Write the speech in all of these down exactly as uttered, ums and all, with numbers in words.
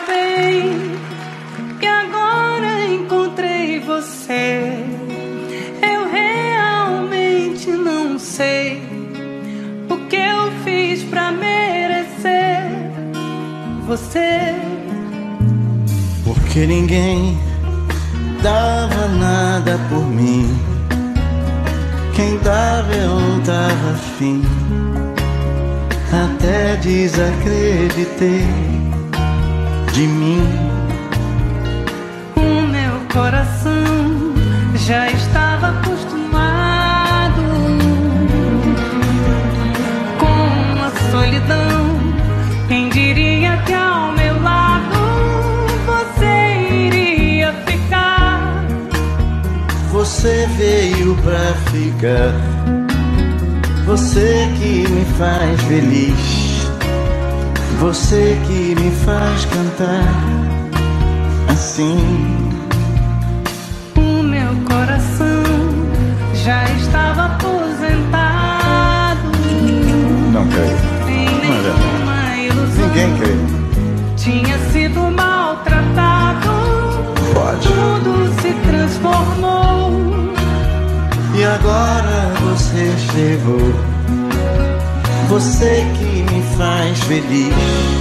bem e agora encontrei você. Eu realmente não sei o que eu fiz pra merecer você. Porque ninguém dava nada por mim. Quem dava eu dava fim. Até desacreditei de mim. O meu coração já estava acostumado com a solidão. Quem diria que ao meu lado você iria ficar? Você veio pra ficar. Você que me faz feliz. Você que me faz cantar assim. O meu coração já estava aposentado. Não creio. Sem nenhuma ilusão. Ninguém crê. Tinha sido maltratado. Pode. Tudo se transformou. E agora você chegou. Você que me faz feliz.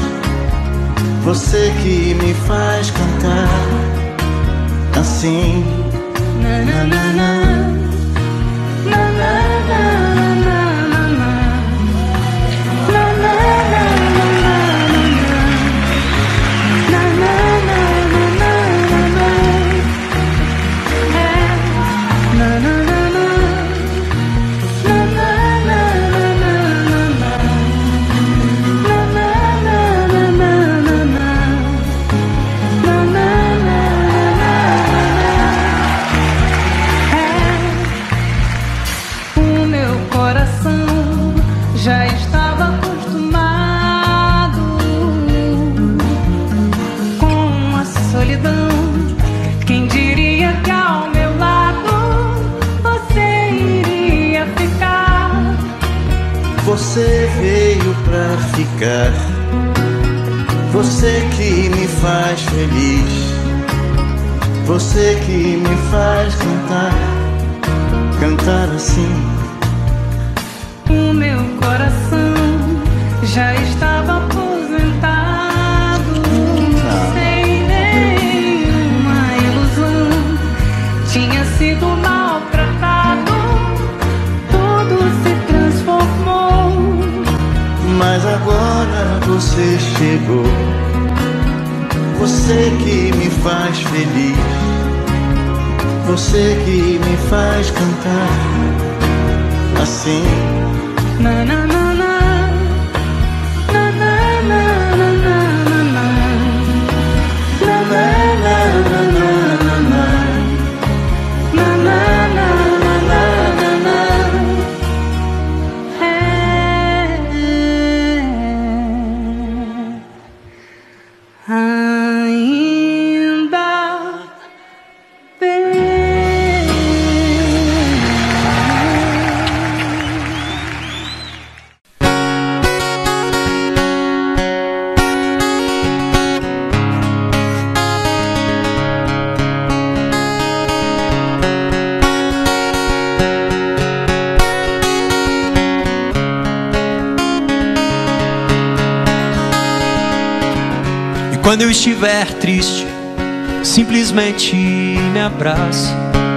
Você que me faz cantar assim. Na na na na. Na na na na na na. Na na na na na. Na na na na na. É. Na na na. Já estava acostumado com a solidão. Quem diria que ao meu lado você iria ficar? Você veio pra ficar. Você que me faz feliz. Você que me faz cantar. Cantar assim. O meu coração já estava aposentado. Não. Sem nenhuma ilusão. Tinha sido maltratado. Tudo se transformou. Mas agora você chegou. Você que me faz feliz. Você que me faz cantar assim. Na na na na. Na na na na na na. Na na na na na na. Na na na na na na. É. Ainda bem. Quando eu estiver triste, simplesmente me abrace.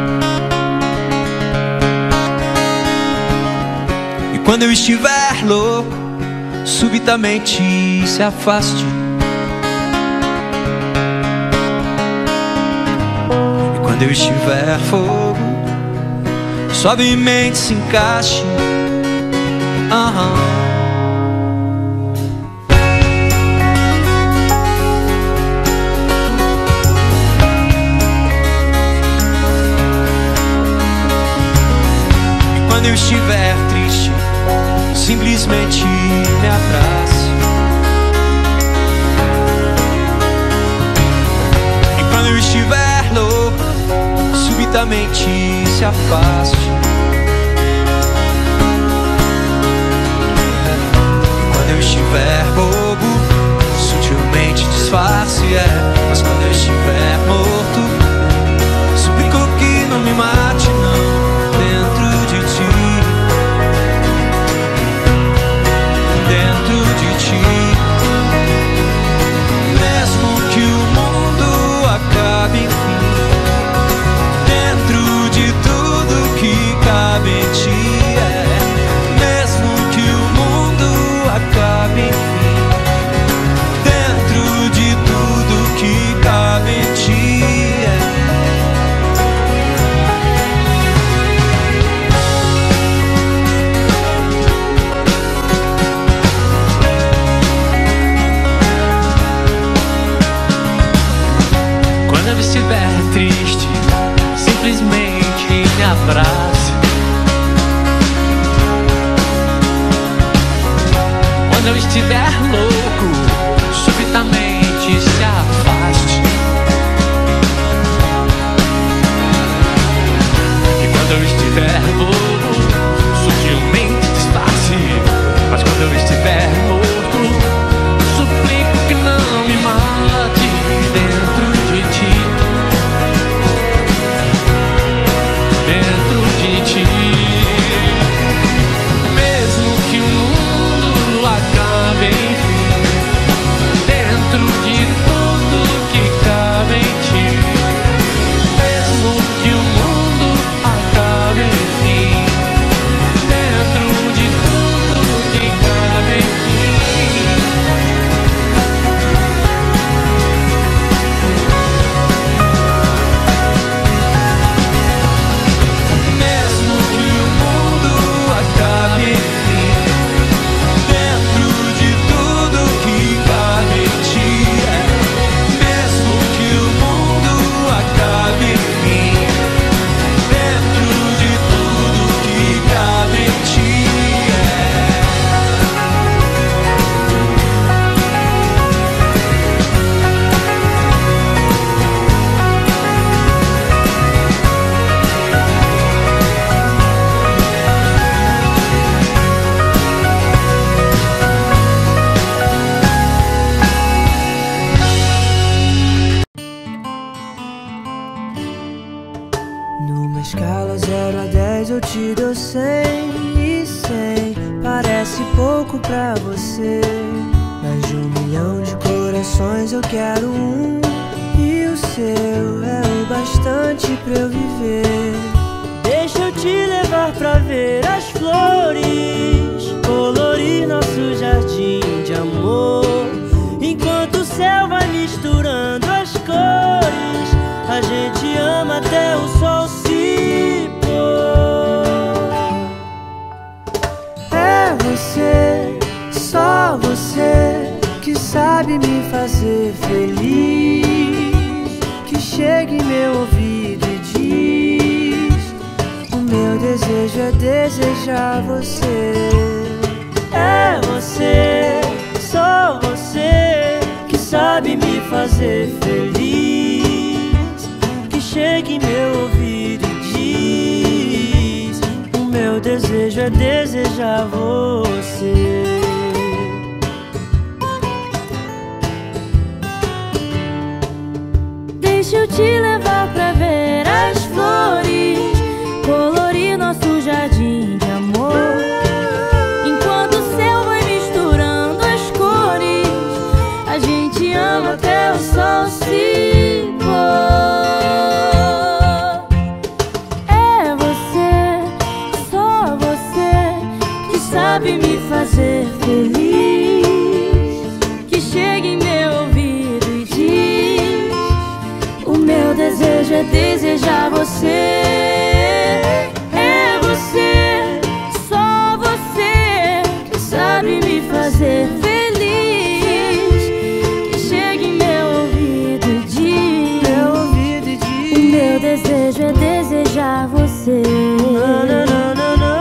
E quando eu estiver louco, subitamente se afaste. E quando eu estiver fogo, suavemente se encaixe. Aham. Quando eu estiver triste, simplesmente me abrace. E quando eu estiver louco, subitamente se afaste. E quando eu estiver bobo, sutilmente disfarce. é. Mas quando eu estiver morto, suplico que não me mate não, dentro de ti, dentro de ti. Mesmo que o mundo acabe enfim, dentro de tudo que cabe em ti, é. Mesmo que o mundo acabe enfim, dentro de tudo que cabe em ti, é. Quando eu estiver triste, simplesmente me abrace. Quando eu estiver louco, subitamente se afaste. E quando eu estiver bobo, sutilmente disfarce. Mas quando eu estiver morto, suplico que não me mate dentro de ti, dentro de ti. Mesmo que o mundo acabe enfim, dentro de tudo que cabe em ti. Mesmo que o mundo acabe enfim, dentro de tudo que cabe em ti. Mesmo que o mundo acabe enfim, dentro de tudo que cabe em ti, é. Mesmo que o mundo acabe enfim, dentro de tudo que cabe em ti, é. Numa escala zero a dez eu te dou cem e cem parece pouco pra você. Mas de um milhão de corações eu quero um, e o seu é o bastante pra eu viver. Deixa eu te levar pra ver as flores, colorir nosso jardim de amor. Enquanto o céu vai misturando as cores, a gente ama até o sol se pôr. É você, só você, que sabe me fazer feliz, que chega em meu ouvido e diz: o meu desejo é desejar você. É você, só você, que sabe me fazer feliz, que chega em meu ouvido e diz: o meu desejo é desejar você. Deixa eu te levar pra ver as flores, colorir nosso jardim de amor. Enquanto o céu vai misturando as cores, a gente ama até o sol se pôr. É você, só você, que sabe me fazer feliz, que chega em meu ouvido e diz: o meu desejo é desejar você. É você, só você, que sabe me fazer feliz, que chega em meu ouvido e diz: meu ouvido e diz: o meu desejo é desejar você. Na, na, na, na, na.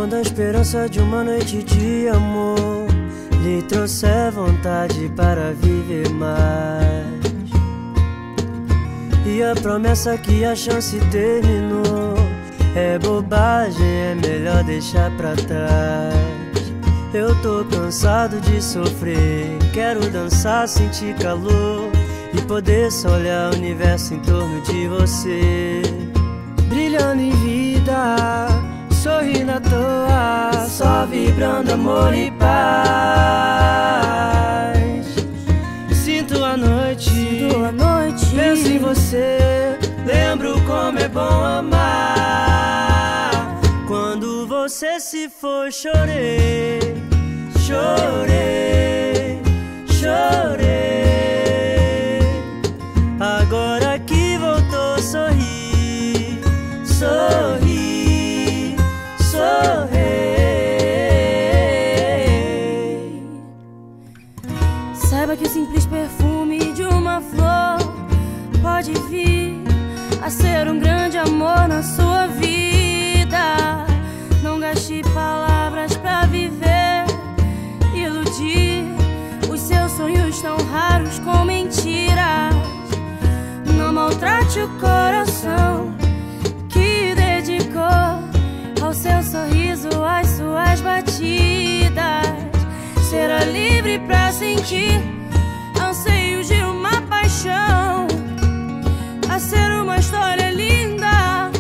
quando a esperança de uma noite de amor lhe trouxer vontade para viver mais, e a promessa que a chance terminou é bobagem, é melhor deixar pra trás. Eu tô cansado de sofrer, quero dançar, sentir calor e poder só olhar o universo em torno de você, brilhando em vida, sorrindo à toa, só vibrando amor e paz. Sinto a noite, Sinto a noite. Penso em você, lembro como é bom amar. Quando você se foi, chorei, chorei, chorei. Agora que voltou, sorri, sorri, sorri. Saiba que o simples perfume de uma flor pode vir a ser um grande amor na sua vida. Não gaste palavras pra viver, iludir os seus sonhos tão raros com mentiras. Não maltrate o coração que dedicou ao seu sorriso, às suas batidas. Será livre pra sentir anseios de uma paixão, a ser uma história linda.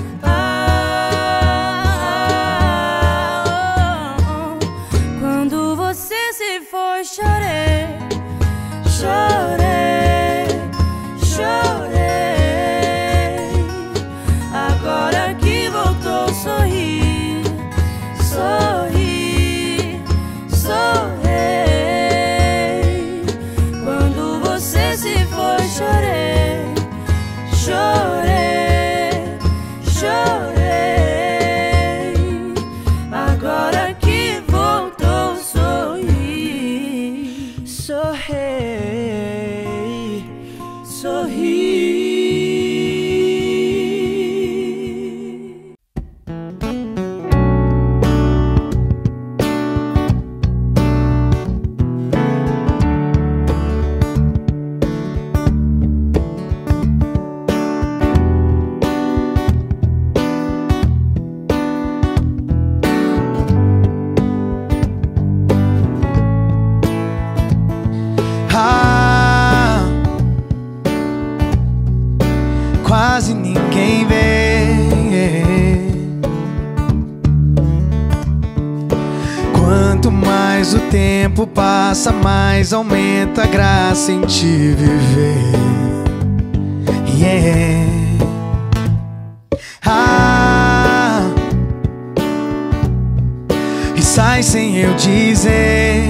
Ah, oh, oh. Quando você se foi, chorei, chorei, chorei. Agora que voltou, sorri, sorri, sorri. Quando você se foi, chorei, chorei, chorei. Agora que voltou, sorri, sorri, sorri. Ah, quase ninguém vê. Quanto mais o tempo passa, mais aumenta a graça em te viver. Yeah. Ah, e sai sem eu dizer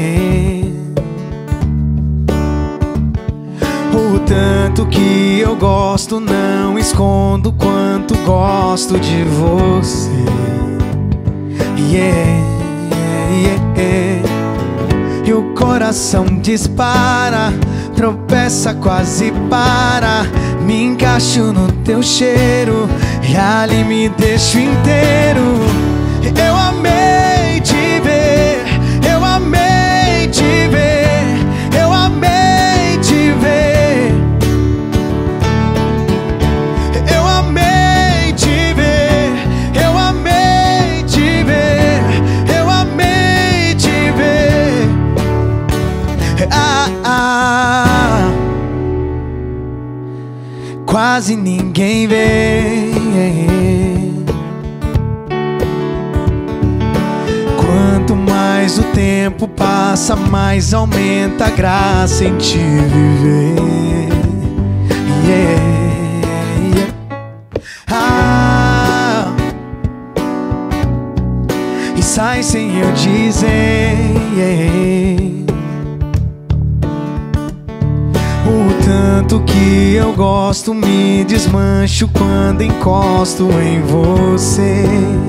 o tanto que eu gosto, não escondo quanto gosto de você. Yeah, yeah, yeah. E o coração dispara, tropeça, quase para. Me encaixo no teu cheiro e ali me deixo inteiro. Eu amei te ver, eu amei te ver, eu amei te ver. Eu amei te ver, eu amei te ver, eu amei te ver. Ah, ah. Quase ninguém vê. Quanto mais o tempo passa, mais aumenta a graça em te viver. Yeah, yeah. Ah, e sai sem eu dizer. Yeah. O tanto que eu gosto, me desmancho quando encosto em você.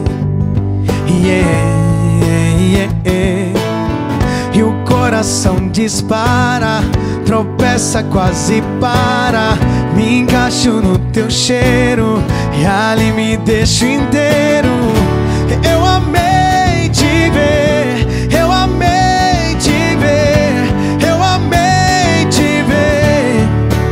Yeah, yeah, yeah. E o coração dispara, tropeça, quase para. Me encaixo no teu cheiro e ali me deixo inteiro. Eu amei te ver, eu amei te ver, eu amei te ver.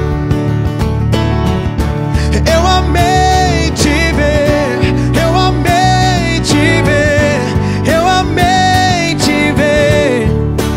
Eu amei te ver, eu amei te ver, eu amei te ver.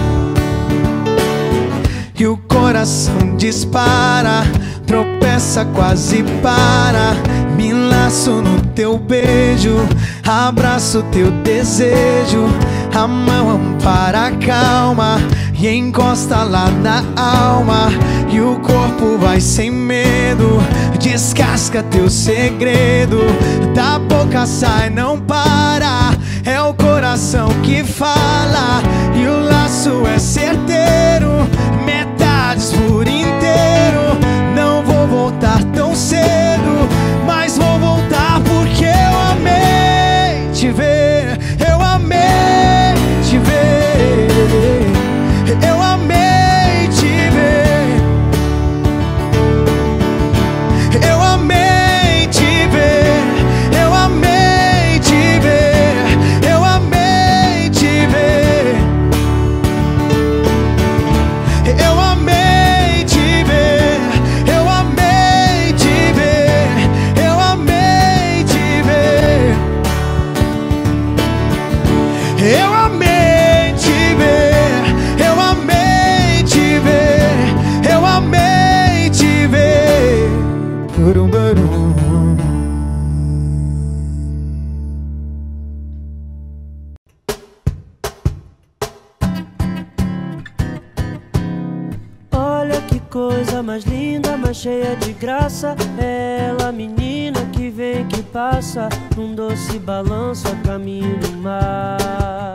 E o coração dispara, tropeça, quase para. Me laço no teu beijo, abraço teu desejo. A mão ampara a calma e encosta lá na alma. E o corpo vai sem medo, descasca teu segredo. Da boca sai, não para, é o coração que fala. E o laço é certeiro, metades por inteiro. Não vou voltar tão cedo, mas vou voltar porque eu amei te ver, eu amei te ver, eu amei te ver, eu amei te ver, eu amei te ver, eu amei te ver, eu amei te ver, eu amei te ver, eu amei te ver, eu amei te ver, eu amei te ver, eu amei te ver. Burum, burum. Olha que coisa mais linda, mais cheia de graça. Ela, menina que vem, que passa num doce balanço a caminho do mar.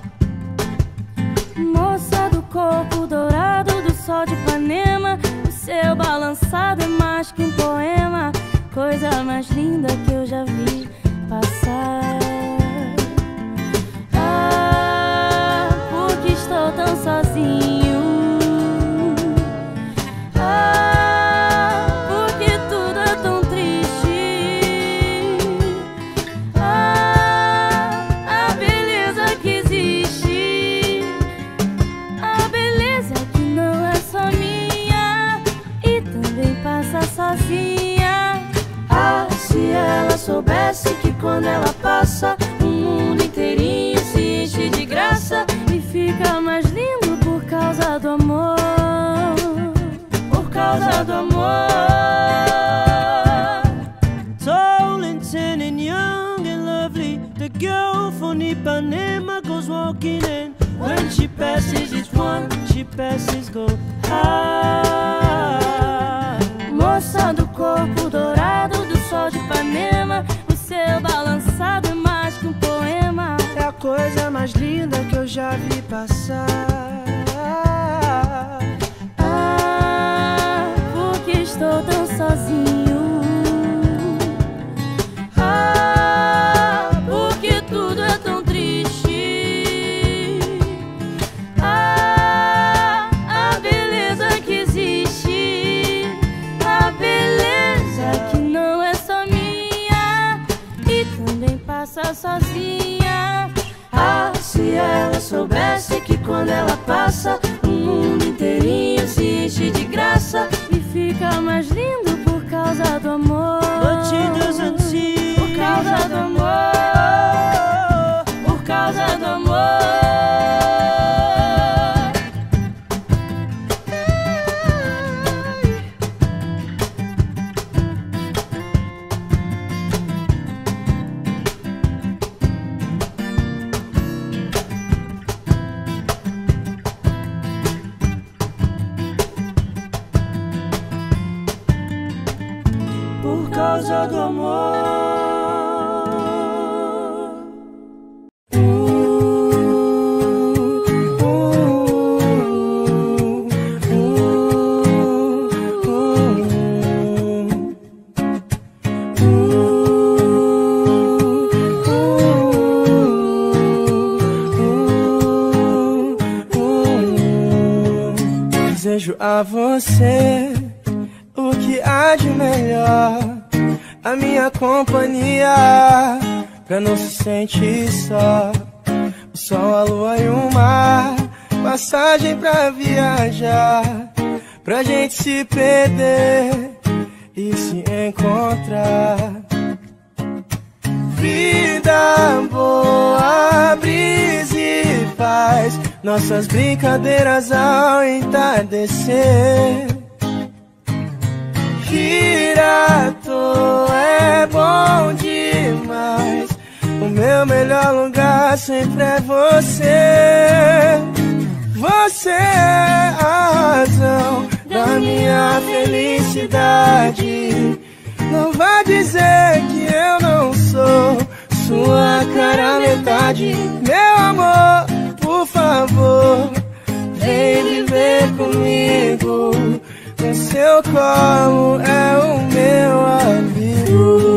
Moça do corpo dourado do sol de Ipanema, o seu balançado é mais que um poema, coisa mais linda que eu já vi passar. Ah, porque estou tão sozinho. Ah, porque tudo é tão triste. Ah, a beleza que existe, a beleza que não é só minha e também passa sozinha. Ah, se ela soubesse que quando ela passa o mundo inteirinho se enche de graça e fica mais lindo por causa do amor, por causa do amor. Tall and tan and young and lovely, the girl from Ipanema goes walking, and when she passes each one, she passes go high. Moça do corpo dourado do sol de Ipanema, o seu balançado é mais que um poema, É a coisa mais linda que eu já vi passar. ah, porque estou tão sozinho. Ah, porque tudo é tão triste. Ah, a beleza que existe, a beleza que não é só minha e também passa sozinha. Ah, se ela soubesse que quando ela passa o mundo inteirinho se enche de graça E fica mais lindo por causa do amor, But she doesn't see. por causa do amor, por causa do amor. Por causa do amor. Uh, uh, uh, uh, Desejo a você o que há de melhor, a minha companhia, pra não se sentir só. o sol, a lua e o mar, passagem pra viajar, pra gente se perder e se encontrar. Vida boa, brisa e paz, nossas brincadeiras ao entardecer. Ir à toa é bom demais, o meu melhor lugar sempre é você. Você é a razão da minha felicidade. Não vá dizer que eu não sou sua cara metade. Meu amor, por favor, vem viver comigo. No seu colo é o meu amigo.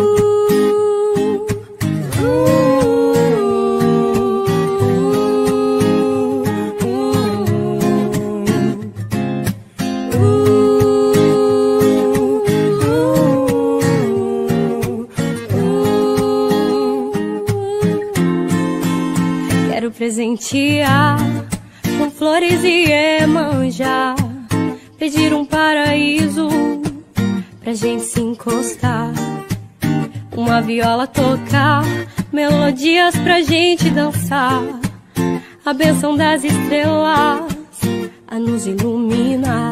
Quero presentear com flores e Iemanjá, pedir um paraíso pra gente se encostar, uma viola tocar, melodias pra gente dançar, a bênção das estrelas a nos iluminar.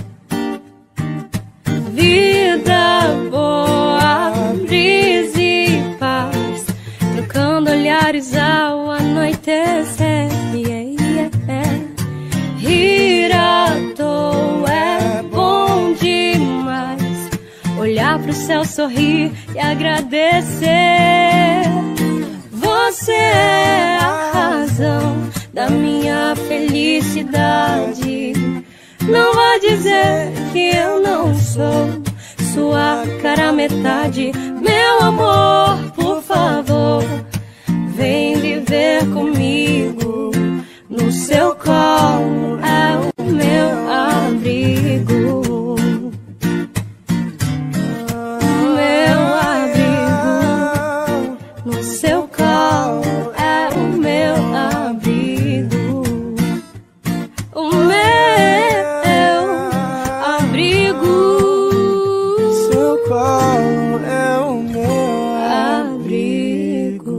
Vida boa, brisa e paz, trocando olhares ao anoitecer. Yeah, yeah. Rir à toa é bom demais, olhar pro céu, sorrir e agradecer. Você é a razão da minha felicidade. Não vá dizer que eu não sou sua cara metade. Meu amor, por favor, vem viver comigo. No seu colo é o meu abrigo. Meu abrigo. No seu colo é o meu abrigo. O meu abrigo. Seu colo é o meu abrigo.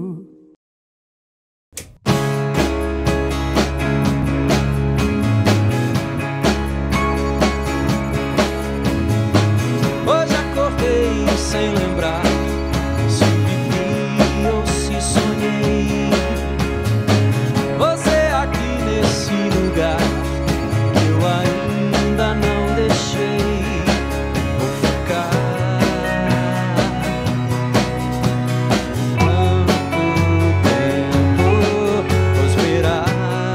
Hoje acordei sem lembrar se vivi ou se sonhei. Você aqui nesse lugar que eu ainda não deixei. Vou ficar quanto tempo vou esperar.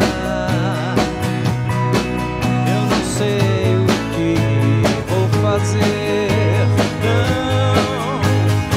Eu não sei o que vou fazer. Não,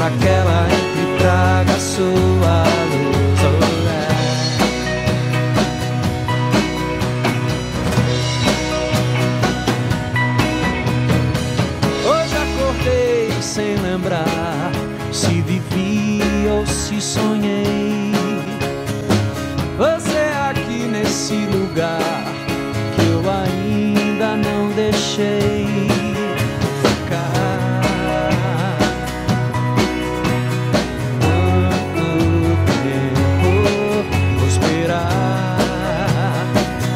pra que ela entre e traga sua luz. Oh, é. Hoje acordei sem lembrar se vivi ou se sonhei. Você aqui nesse lugar que eu ainda não deixei ficar. Tanto tempo vou esperar.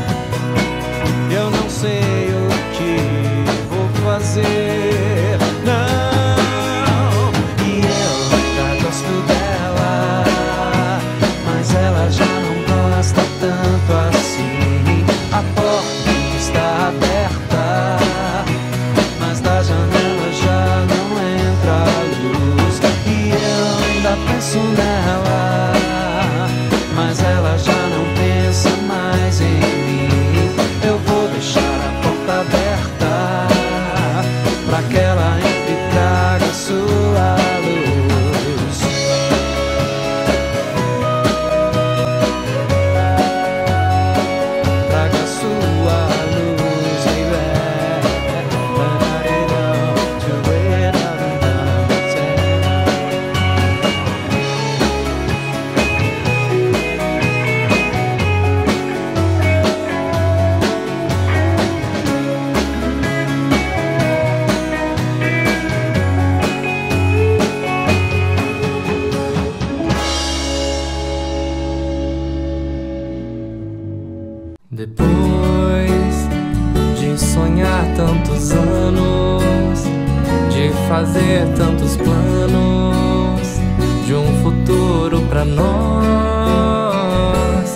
Eu não sei o que vou fazer, não. E eu ainda gosto dela, mas ela já não gosta tanto assim. A porta está aberta, mas da janela já não entra a luz. E eu ainda penso nela, mas ela já não pensa mais em mim. Eu vou deixar a porta aberta pra que ela entre e traga sua luz. Traga sua luz, baby. To it up and Depois de sonhar tantos anos, de fazer tantos planos, de um futuro pra nós,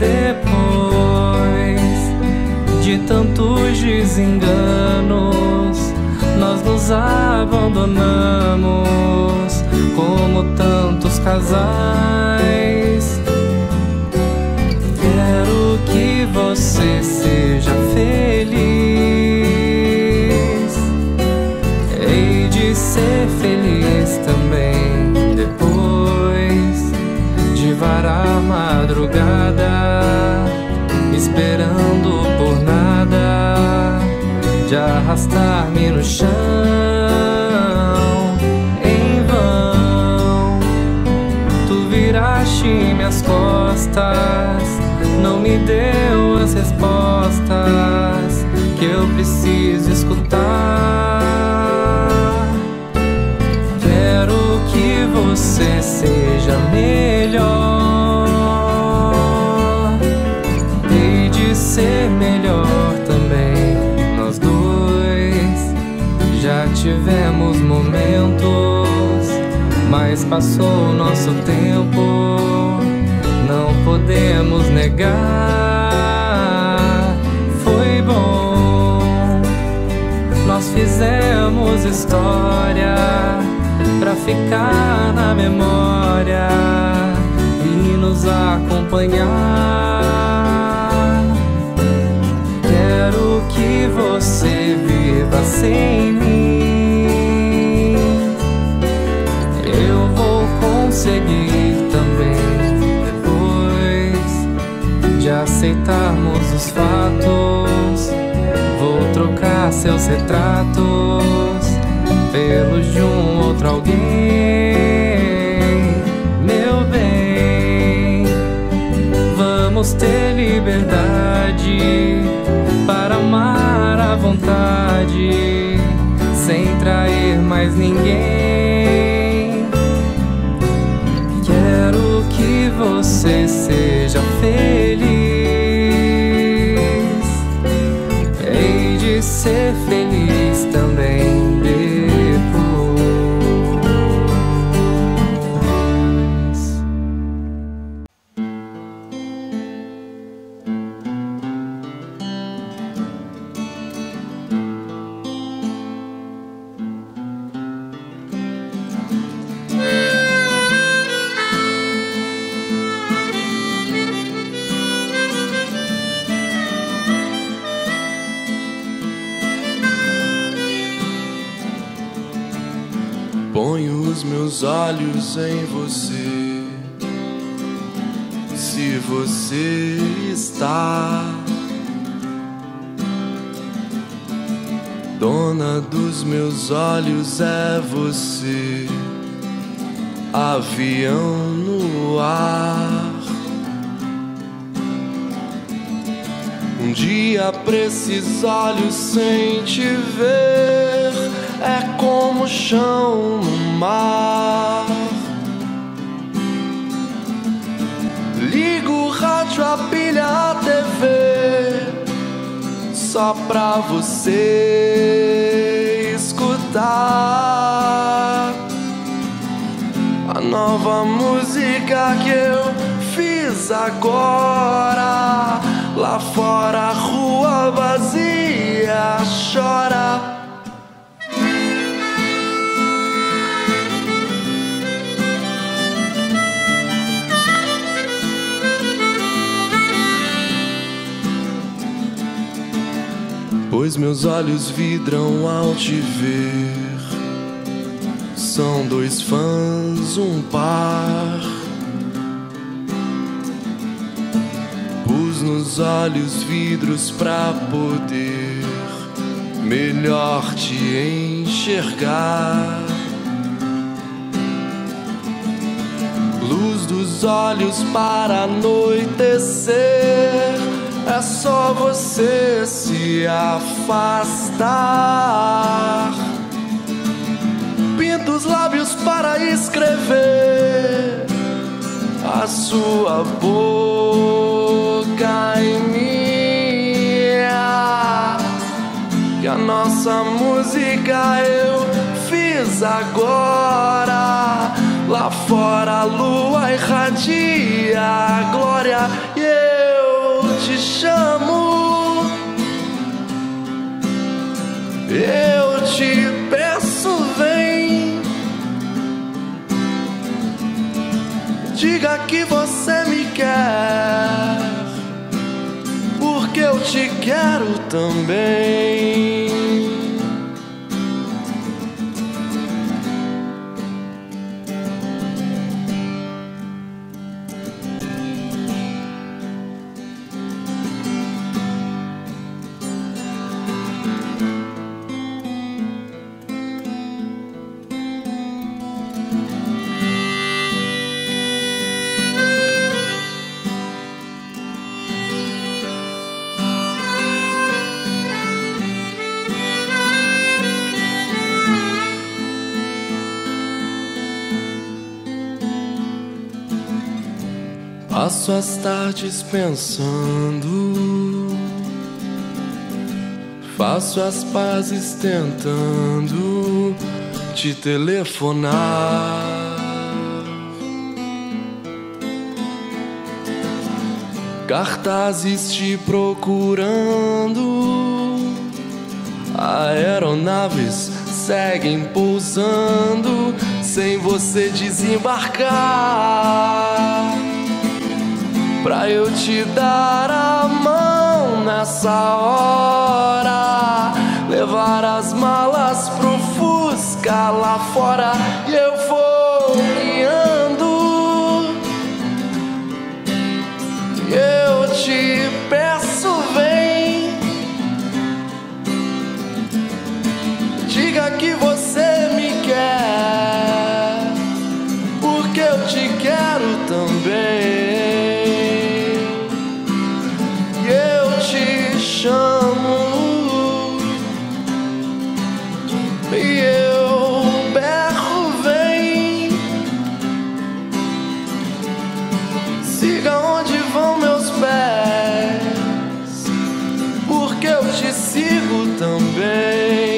depois de tantos desenganos, nós nos abandonamos como tantos casais. Quero que você seja feliz. Hei de ser feliz também depois de varar a madrugada, esperando por nada, de arrastar-me no chão em vão. Tu viraste minhas costas, não me deu as respostas que eu preciso escutar. Quero que você seja melhor. Hei de ser melhor também. Nós dois já tivemos momentos, mas passou o nosso tempo. Não podemos negar, foi bom. Nós fizemos história pra ficar na memória e nos acompanhar. Quero que você viva sem mim. Eu vou conseguir também, de aceitarmos os fatos. Vou trocar seus retratos pelos de um outro alguém. Meu bem, vamos ter liberdade para amar à vontade, sem trair mais ninguém. Quero que você seja feliz. Hei de ser feliz também depois. meus olhos em você. Se você está dona dos meus olhos, é você. Avião no ar. Um dia pra esses olhos sem te ver é como chão no mar. Ligo o rádio, a pilha, a T V, só pra você escutar a nova música que eu fiz agora. Lá fora a rua vazia chora. Pois meus olhos vidram ao te ver. São dois fãs, um par. Pus nos olhos vidros pra poder melhor te enxergar. Luz dos olhos para anoitecer. É só você se afastar. Pinta os lábios para escrever a sua boca em minha. E a nossa música eu fiz agora. Lá fora a lua irradia a glória. E eu te chamo, eu te peço, vem. Diga que você me quer, porque eu te quero também. Passo as tardes pensando, faço as pazes tentando te telefonar. Cartazes te procurando, aeronaves seguem pousando sem você desembarcar. Pra eu te dar a mão nessa hora, levar as malas pro Fusca lá fora. E eu vou guiando, e eu te peço, vem. Diga que você me quer, porque eu te quero também. Chamo e eu berro, vem. Siga onde vão meus pés, porque eu te sigo também.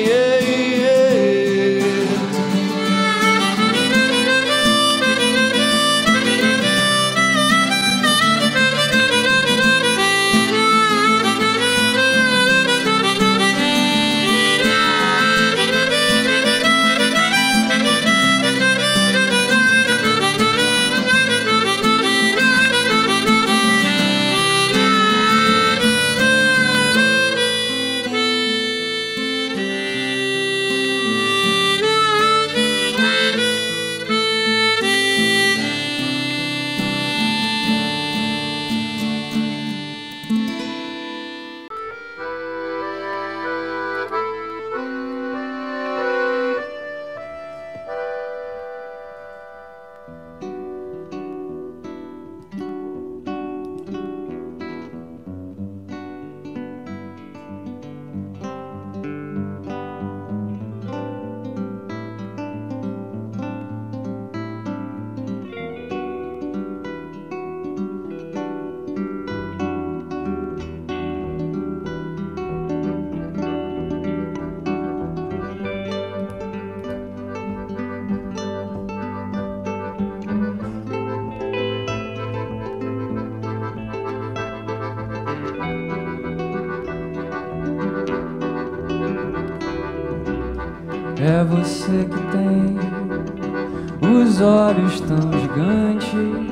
É você que tem os olhos tão gigantes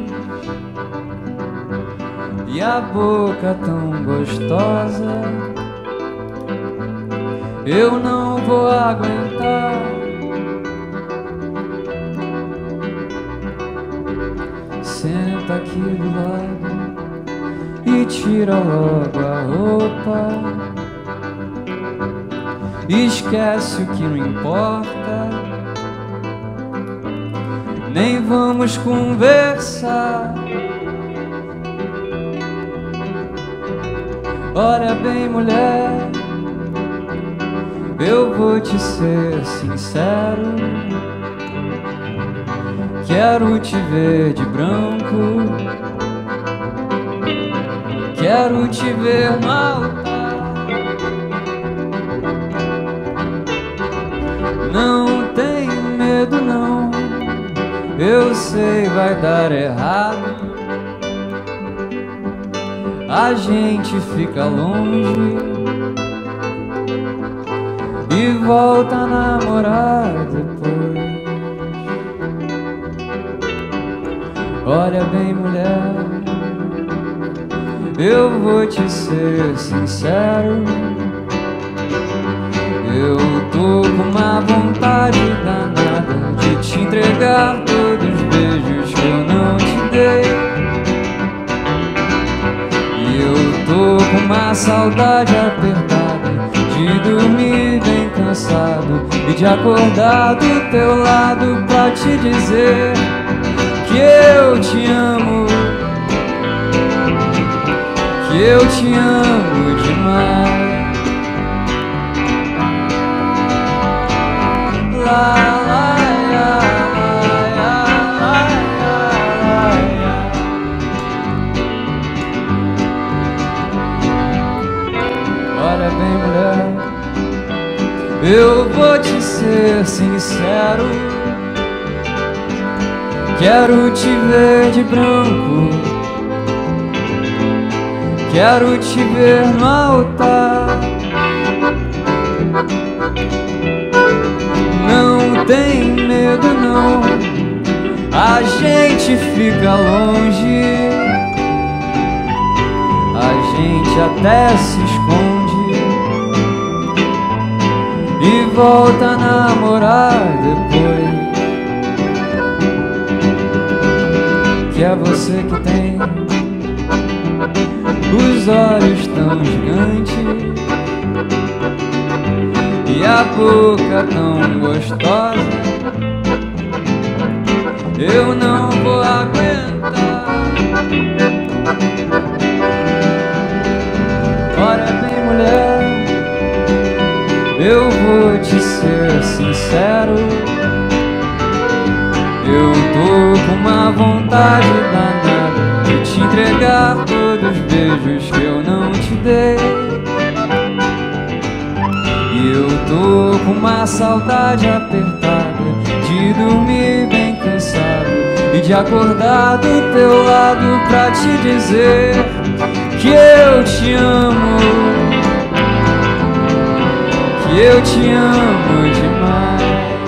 e a boca tão gostosa. Eu não vou aguentar. Senta aqui do lado e tira logo a roupa. Esquece o que não importa, nem vamos conversar. Olha bem, mulher, eu vou te ser sincero. Quero te ver de branco, quero te ver no altar. Não tem medo não, eu sei vai dar errado. A gente fica longe e volta a namorar depois. Olha bem, mulher, eu vou te ser sincero. Eu tô com uma vontade danada de te entregar todos os beijos que eu não te dei. E eu tô com uma saudade apertada de dormir bem cansado e de acordar do teu lado pra te dizer que eu te amo, que eu te amo demais. Olha bem, mulher, eu vou te ser sincero. Quero te ver de branco, quero te ver no altar. Não tem medo não, a gente fica longe, a gente até se esconde e volta a namorar depois. Que é você que tem os olhos tão gigantes e a boca tão gostosa. Eu não vou aguentar. Olha bem, mulher, eu vou te ser sincero. Eu tô com uma vontade danada de te entregar todos os beijos que eu não te dei. E eu tô com uma saudade apertada de dormir bem cansado e de acordar do teu lado pra te dizer que eu te amo, que eu te amo demais.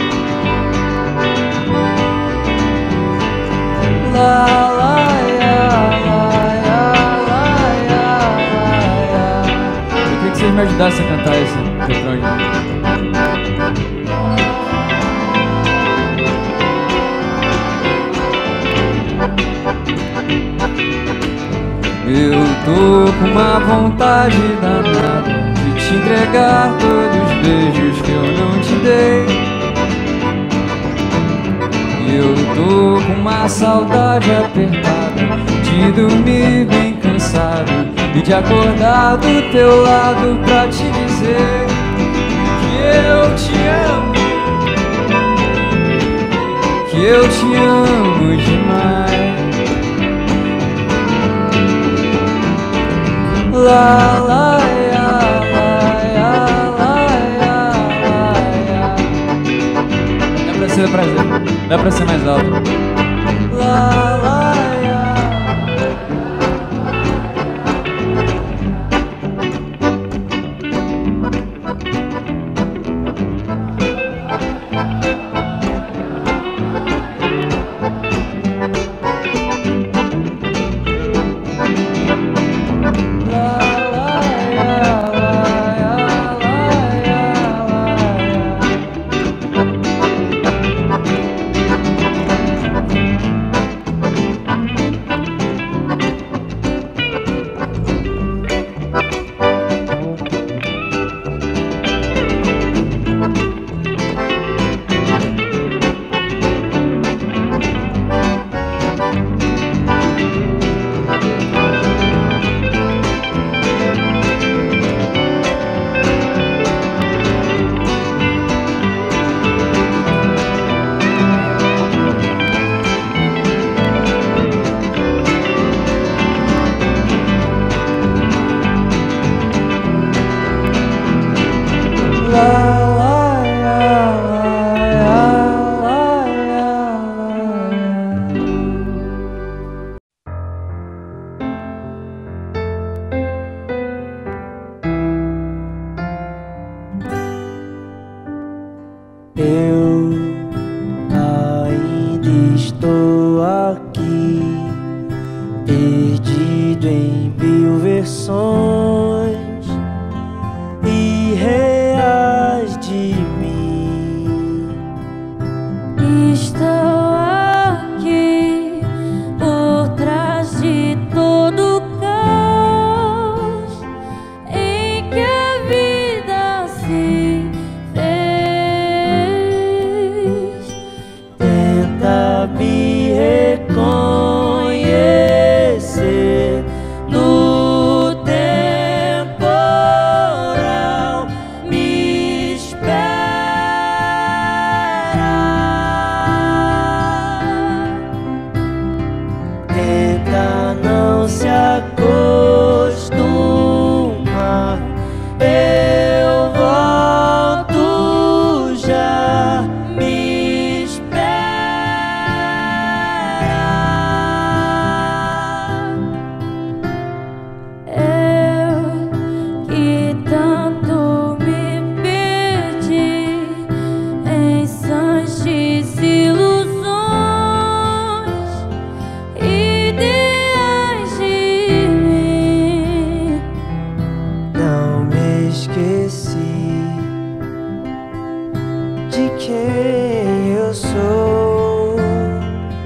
La, la, ya, la, ya, la, ya, ya. Eu queria que vocês me ajudassem a cantar esse refrão de novo. Eu tô com uma vontade danada de te entregar todos os beijos que eu não te dei. Eu tô com uma saudade apertada de dormir bem cansado e de acordar do teu lado pra te dizer que eu te amo, que eu te amo demais. La, la, ya, la, ya, la, ya, la, ya. Dá pra ser prazer, dá pra ser mais alto. La, la, ya.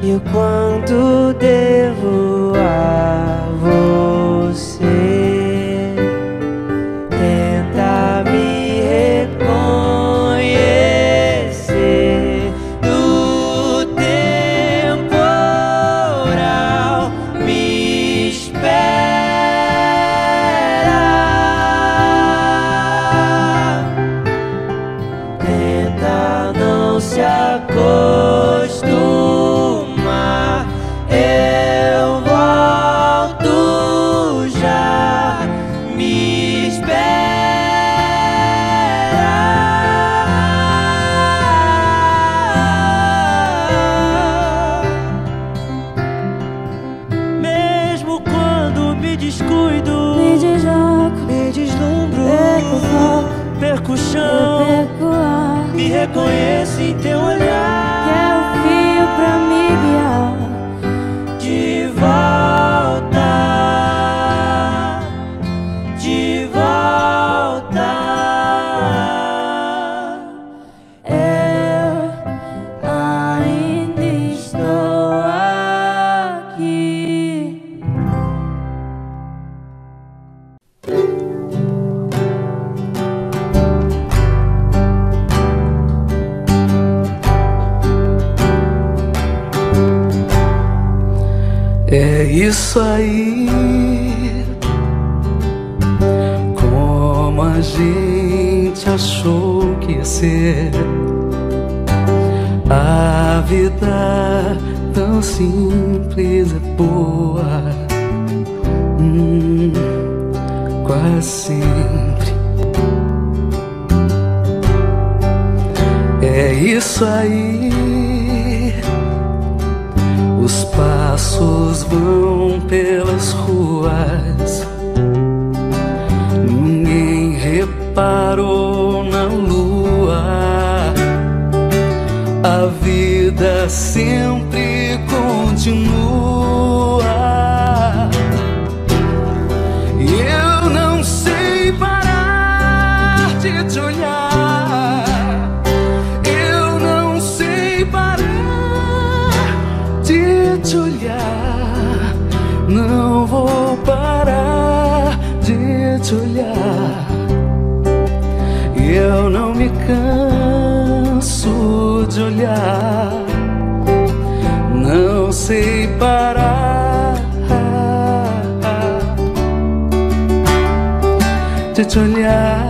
e o quanto devo a você. Tenta me reconhecer no temporal, me espera. Tenta não se acostumar, eu volto já, me espera. Mesmo quando me descuido, Me desloco, me deslumbro, perco o foco, perco o eu chão, perco o ar. me reconheço em teu olhar. Quero fio pra me guiar. De volta, de volta. Eu ainda estou aqui. É isso aí, como a gente achou que ia ser. A vida tão simples é boa, hum, quase sempre. É isso aí, os passos vão pelas ruas, ninguém reparou na lua. A vida sempre continua. E eu não sei parar de te olhar. Eu não sei parar de te olhar. Não vou parar de te olhar. Eu não me canso de olhar. Não sei parar de te olhar.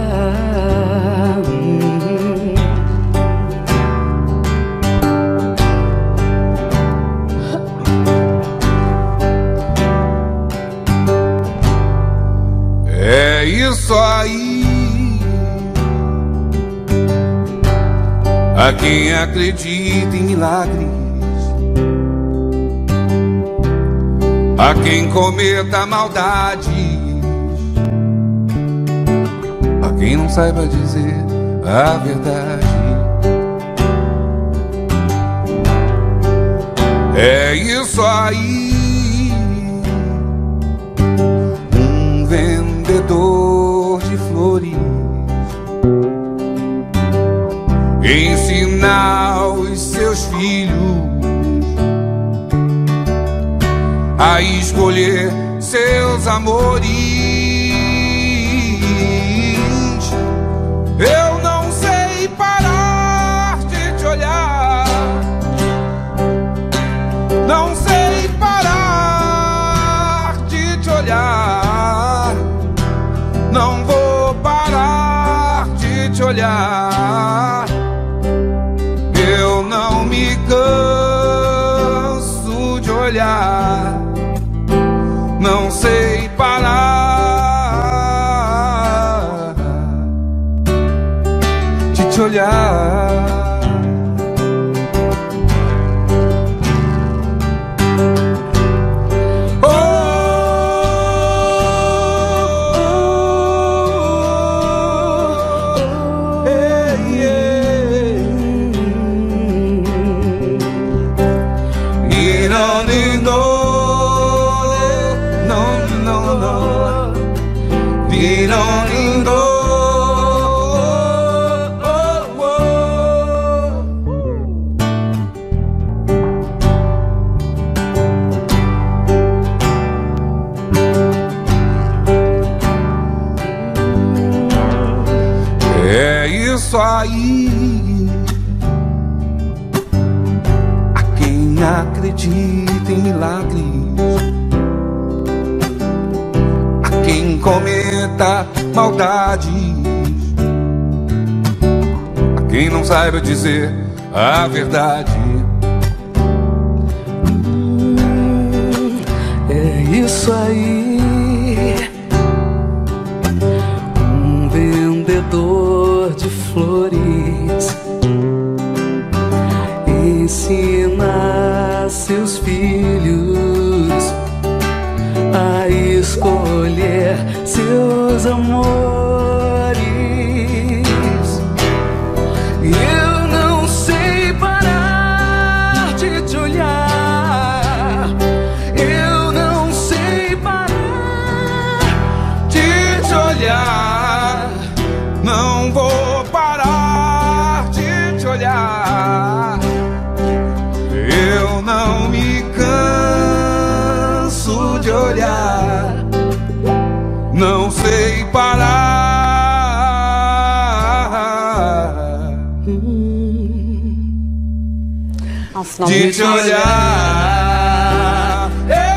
É isso aí. A quem acredita em milagres, a quem cometa maldades, a quem não saiba dizer a verdade. É isso aí. Um vendedor de flores ensinar os seus filhos a escolher seus amores. Eu não sei parar de te olhar. Não sei parar de te olhar. Não vou parar de te olhar. Eu não me canso de olhar. Não sei parar de te olhar. isso aí. A quem acredita em milagres, a quem cometa maldades, a quem não saiba dizer a verdade. Hum, é isso aí. Um vendedor de flores ensina seus filhos a escolher seus amores. Eu não sei parar de te olhar, eu não sei parar De te olhar, não vou parar de te olhar. Eu não me canso de olhar, não sei parar Nossa, de te olhar.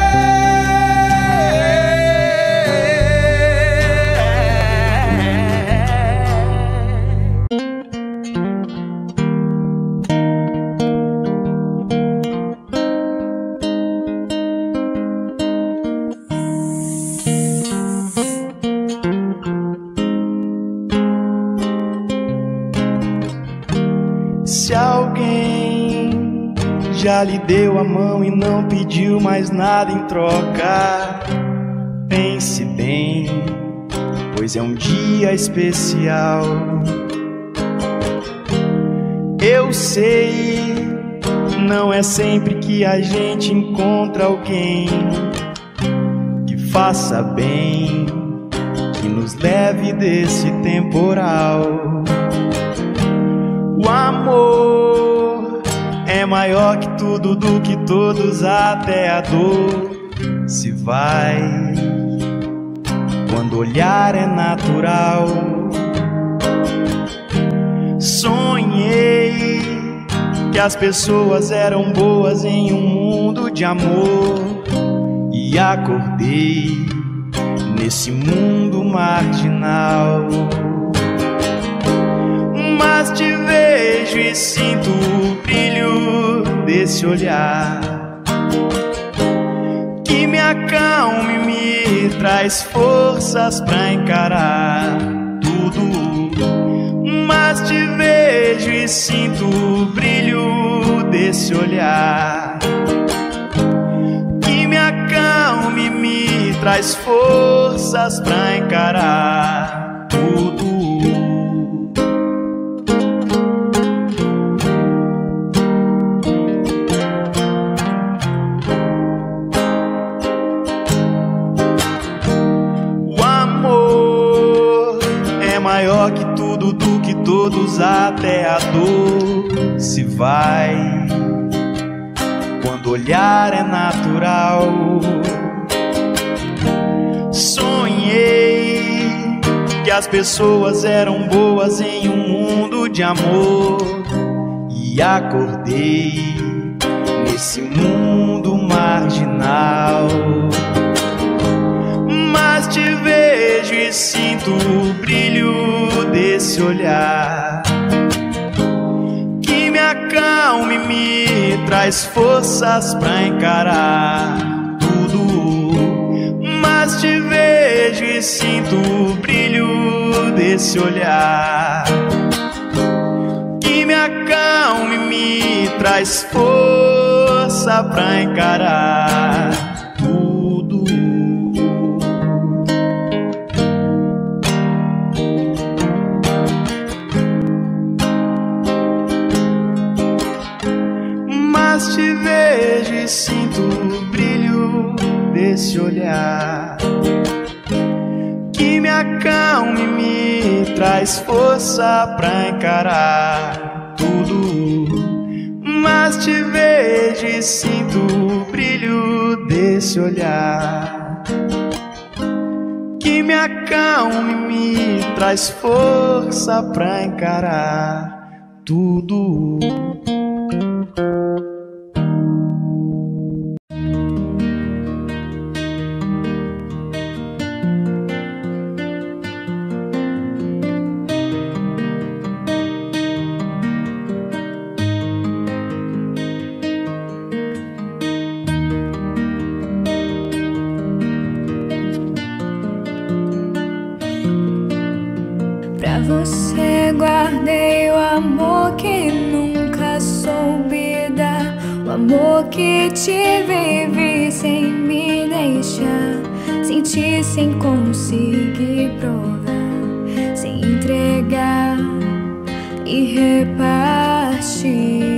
Se alguém já lhe deu a mão e não pediu mais nada em troca, pense bem, pois é um dia especial. Eu sei, não é sempre que a gente encontra alguém que faça bem, que nos leve desse temporal. O amor é maior que tudo, do que todos, até a dor se vai quando olhar é natural. Sonhei que as pessoas eram boas em um mundo de amor, e acordei nesse mundo marginal. Mas te vejo e sinto o brilho desse olhar que me acalma e me traz forças pra encarar tudo. Mas te vejo e sinto o brilho desse olhar que me acalma e me traz forças pra encarar tudo. Maior que tudo, do que todos, até a dor se vai quando olhar é natural. Sonhei que as pessoas eram boas em um mundo de amor, e acordei nesse mundo marginal. Mas te vejo e sinto o brilho desse olhar que me acalma e me traz forças pra encarar tudo. Mas te vejo e sinto o brilho desse olhar que me acalma e me traz força pra encarar tudo. Mas te vejo e sinto o brilho desse olhar que me acalma e me traz força pra encarar tudo. Mas te vejo e sinto o brilho desse olhar que que me acalma e me traz força pra encarar tudo. Pra você guardei o amor que nunca soube dar, o amor que tive e vi sem me deixar sentir, sem conseguir provar, sem entregar e repartir.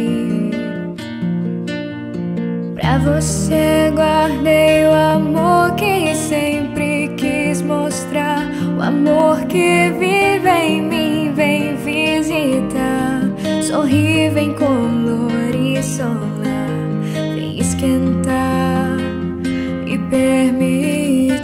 Pra você guardei o amor que sempre quis mostrar, o amor que vive em mim, vem visitar, sorri, vem colorir, solar, vem esquentar e permitir.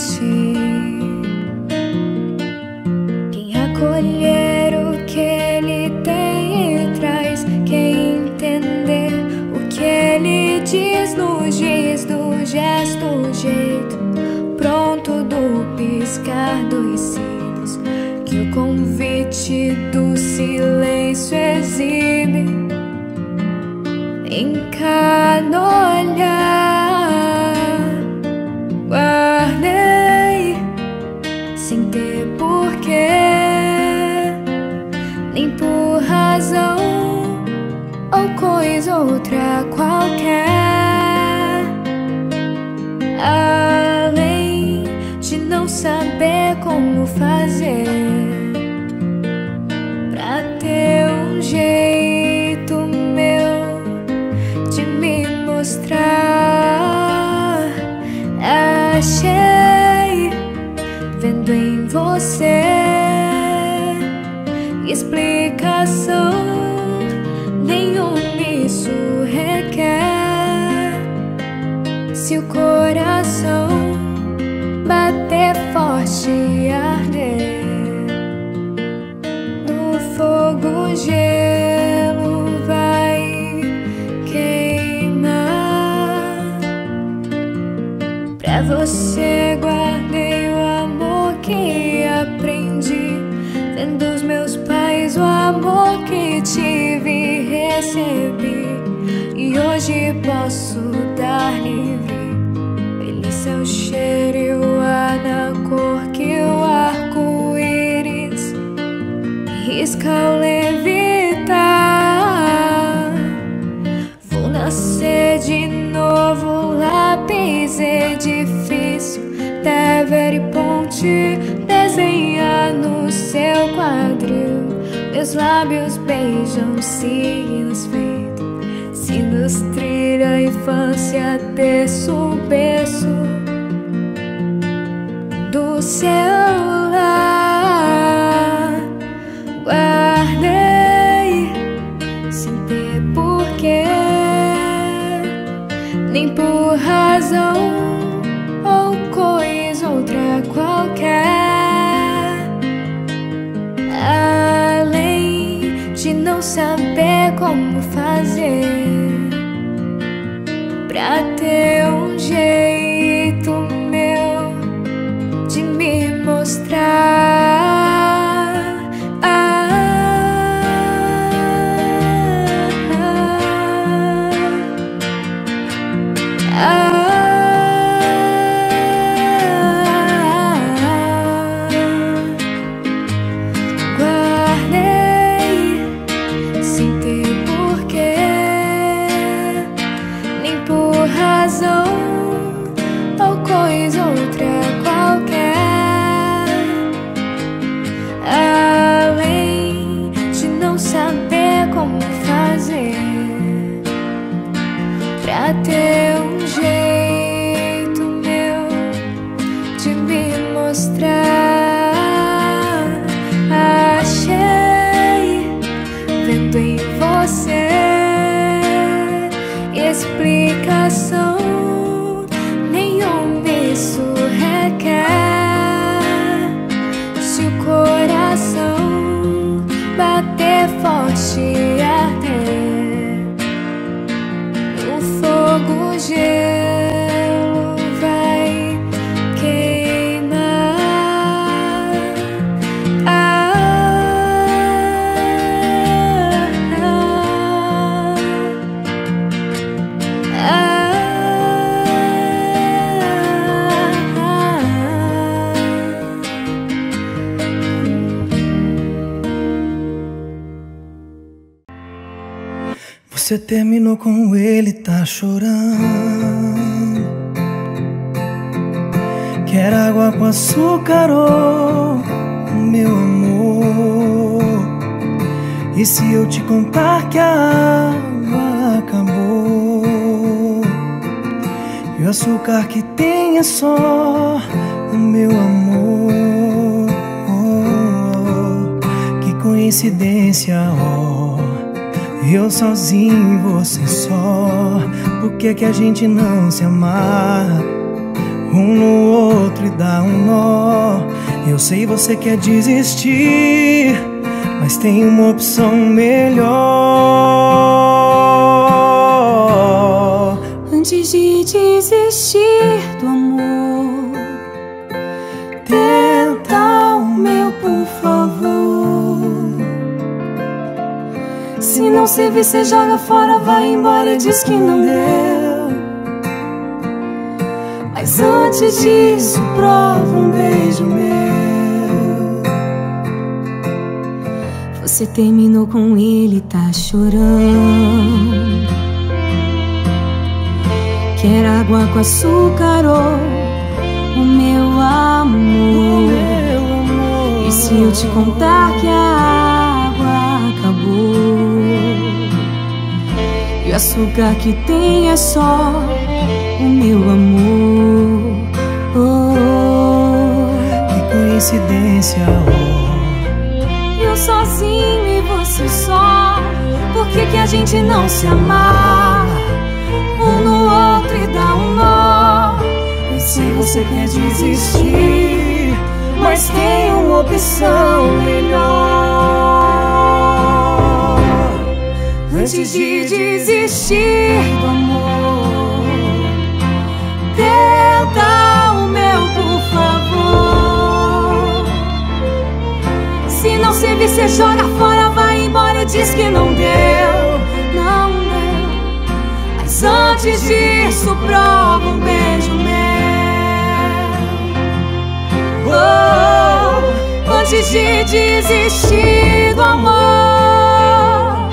Quem acolher o que ele tem e traz, quem entender o que ele diz, nos diz do gesto, jeito pronto do piscar dos cílios, que o convite do silêncio exibe em cada olhar. Guardei sem ter porquê, nem por razão ou coisa outra qualquer, além de não saber como fazer pra ter um jeito meu de me mostrar. Achei, vendo em você, explicação nenhuma isso requer. Se o coração bater forte e arder, no fogo gelo vai queimar. Pra você guardei o amor que aprendi, vendo os meus pais, o amor que tive e recebi, e hoje posso dar livre. Feliz é o cheiro e o ar na cor que o arco-íris risca ao levitar. Vou nascer de novo, lápis, edifício, Tever e ponte, desenhar no seu quadril. Meus lábios beijam signos feitos, se nos trilha a infância, terço, berço do seu lar. Guardei sem ter porquê, nem por razão ou coisa outra qualquer, além de não saber como fazer pra ter um jeito meu de me mostrar. Ah, ah, ah. Ou coisa outra qualquer, além de não saber como fazer pra ter um jeito meu de me mostrar. Achei, vendo em você, explicação nenhuma isso requer, Você terminou com ele, tá chorando. Quer água com açúcar, oh, meu amor. E se eu te contar que a água acabou e o açúcar que tem é só o meu amor? Oh, que coincidência, oh, eu sozinho e você só. Por que que a gente não se amarra um no outro e dá um nó? Eu sei você quer desistir, mas tem uma opção melhor. Antes de desistir do amor, tenta o meu, por favor. Se não servir, cê joga fora, vai embora e diz que não deu. Mas antes disso, prova um beijo meu. Você terminou com ele, tá chorando. Quer água com açúcar, oh, o meu amor. E se eu te contar que a água acabou e o açúcar que tem é só o meu amor? Oh, que coincidência, oh, eu sozinho e você só. Por que que a gente não se amarra um no outro e dá um nó? E se você quer desistir, mas tem uma opção melhor. Antes de desistir do amor, tenta o meu, por favor. Se não servir, cê joga fora, vai embora e diz que não deu, não deu. Mas antes disso, prova um beijo meu. Oh, antes de desistir do amor,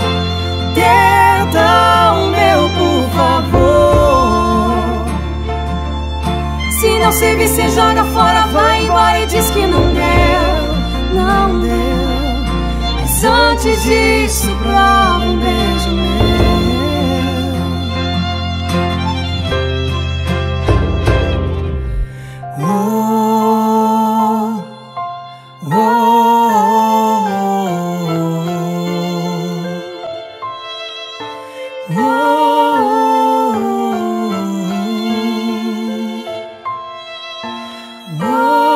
tenta o meu, por favor. Se não servir, cê joga fora, vai embora e diz que não deu, não deu. Mas antes disso, prova um beijo meu. Oh, oh, oh, oh,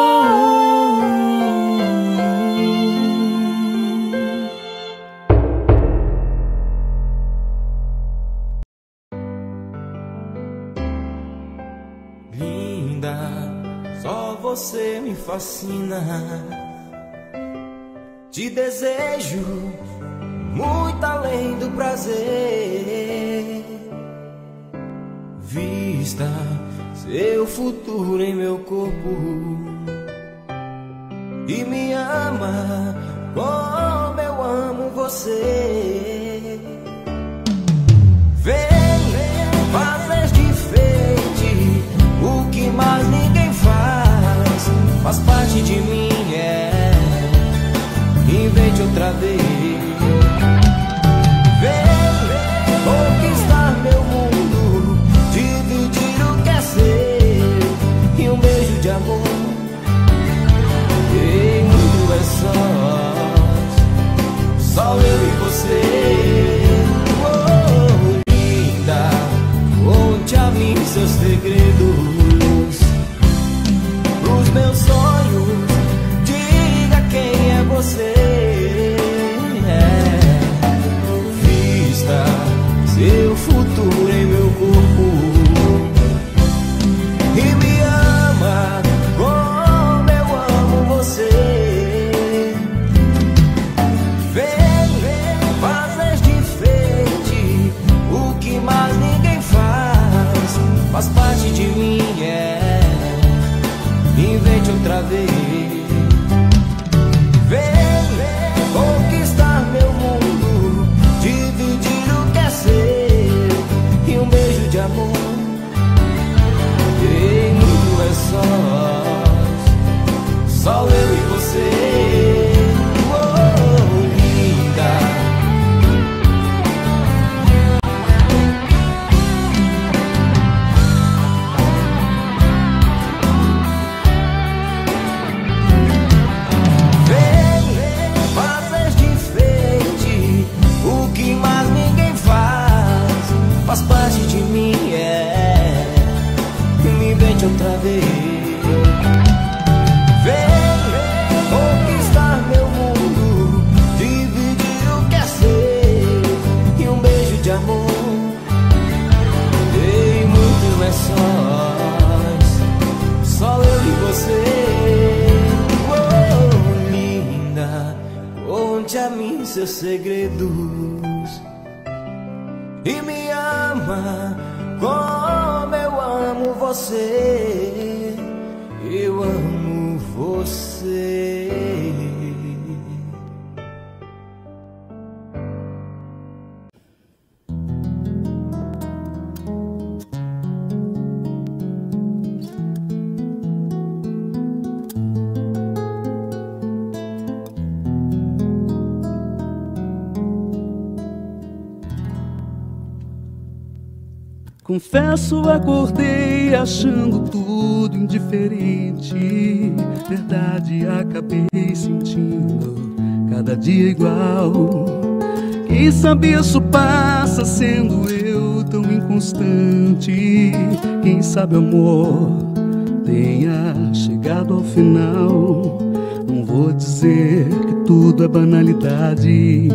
Linda, só você me fascina. Te desejo muito além do prazer. Vista seu futuro em meu corpo e me ama como eu amo você. Vem, fazes diferente, o que mais ninguém faz, faz parte de mim, é. Invente outra vez. Vem conquistar meu mundo, dividir o que é seu e um beijo de amor. Em tudo é só, só eu e você. Oh, linda, conte a mim seus segredos, os meus sonhos, diga quem é você. Seu futuro em meu corpo e me ama como eu amo você. Vem, fazes diferente, o que mais ninguém faz, faz parte de mim, é. Invente outra vez. Vem conquistar meu mundo, dividir o que é seu outra vez. Vem conquistar meu mundo, dividir o que é seu e um beijo de amor. Ei, muito é sós, só eu e você. Oh, linda, conte a mim seus segredos e me ama como eu amo você. Eu amo você. Confesso, acordei achando tudo indiferente. Verdade, acabei sentindo cada dia igual. Quem sabe isso passa sendo eu tão inconstante. Quem sabe o amor tenha chegado ao final. Não vou dizer que tudo é banalidade.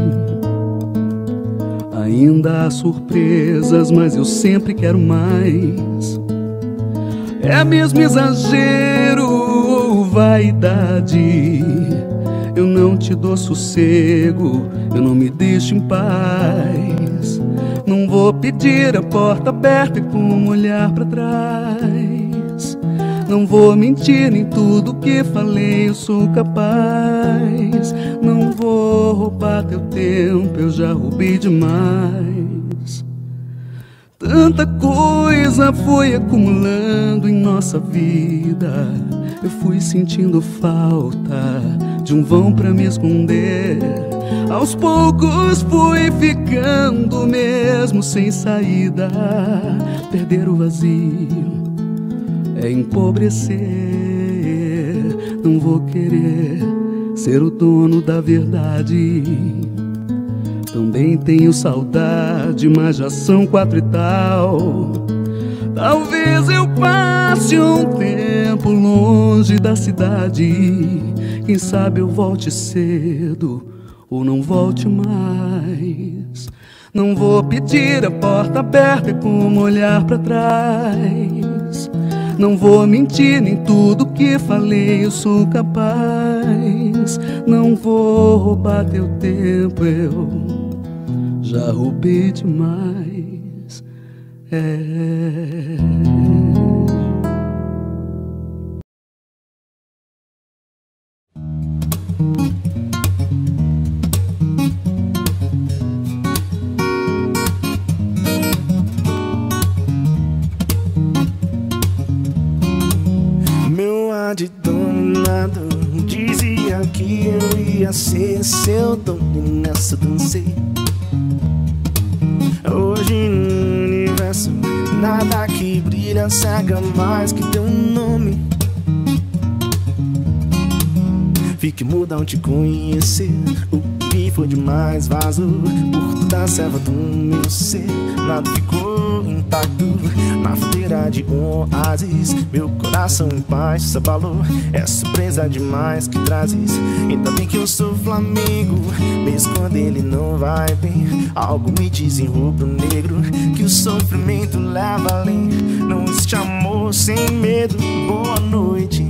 Ainda há surpresas, mas eu sempre quero mais. É mesmo exagero ou vaidade? Eu não te dou sossego, eu não me deixo em paz. Não vou pedir a porta aberta e com um olhar pra trás. Não vou mentir em tudo que falei, eu sou capaz. Não vou roubar teu tempo, eu já roubei demais. Tanta coisa foi acumulando em nossa vida. Eu fui sentindo falta de um vão pra me esconder. Aos poucos fui ficando mesmo sem saída. Perder o vazio é empobrecer. Não vou querer ser o dono da verdade. Também tenho saudade, mas já são quatro e tal. Talvez eu passe um tempo longe da cidade. Quem sabe eu volte cedo ou não volte mais. Não vou pedir a porta aberta e com um olhar pra trás. Não vou mentir nem tudo que falei, eu sou capaz. Não vou roubar teu tempo, eu já roubei demais. É... De dominado, dizia que eu ia ser seu dono e nessa dancei. Hoje no universo, nada que brilha cega mais que teu nome. Fique mudo ao te conhecer, o que foi demais vazou por toda a selva do meu ser. Nada ficou intacto na fronteira de um oásis. Meu coração em paz se abalou, é surpresa demais que trazes. Ainda bem que eu sou Flamengo, mesmo quando ele não vai bem. Algo me diz em rubro-negro que o sofrimento leva além. Não existe amor sem medo. Boa noite.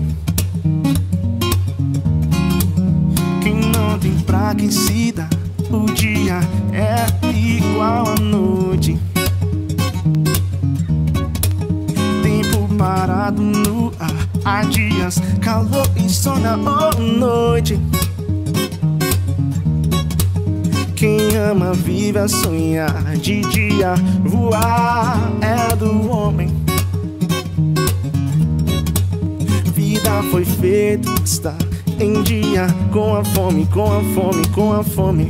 Quem não tem pra quem se dá, o dia é igual à noite. Tempo parado no ar, há dias, calor e sono à noite. Quem ama vive a sonhar, de dia voar é do homem. Vida foi feita pra estar em dia com a fome, com a fome, com a fome.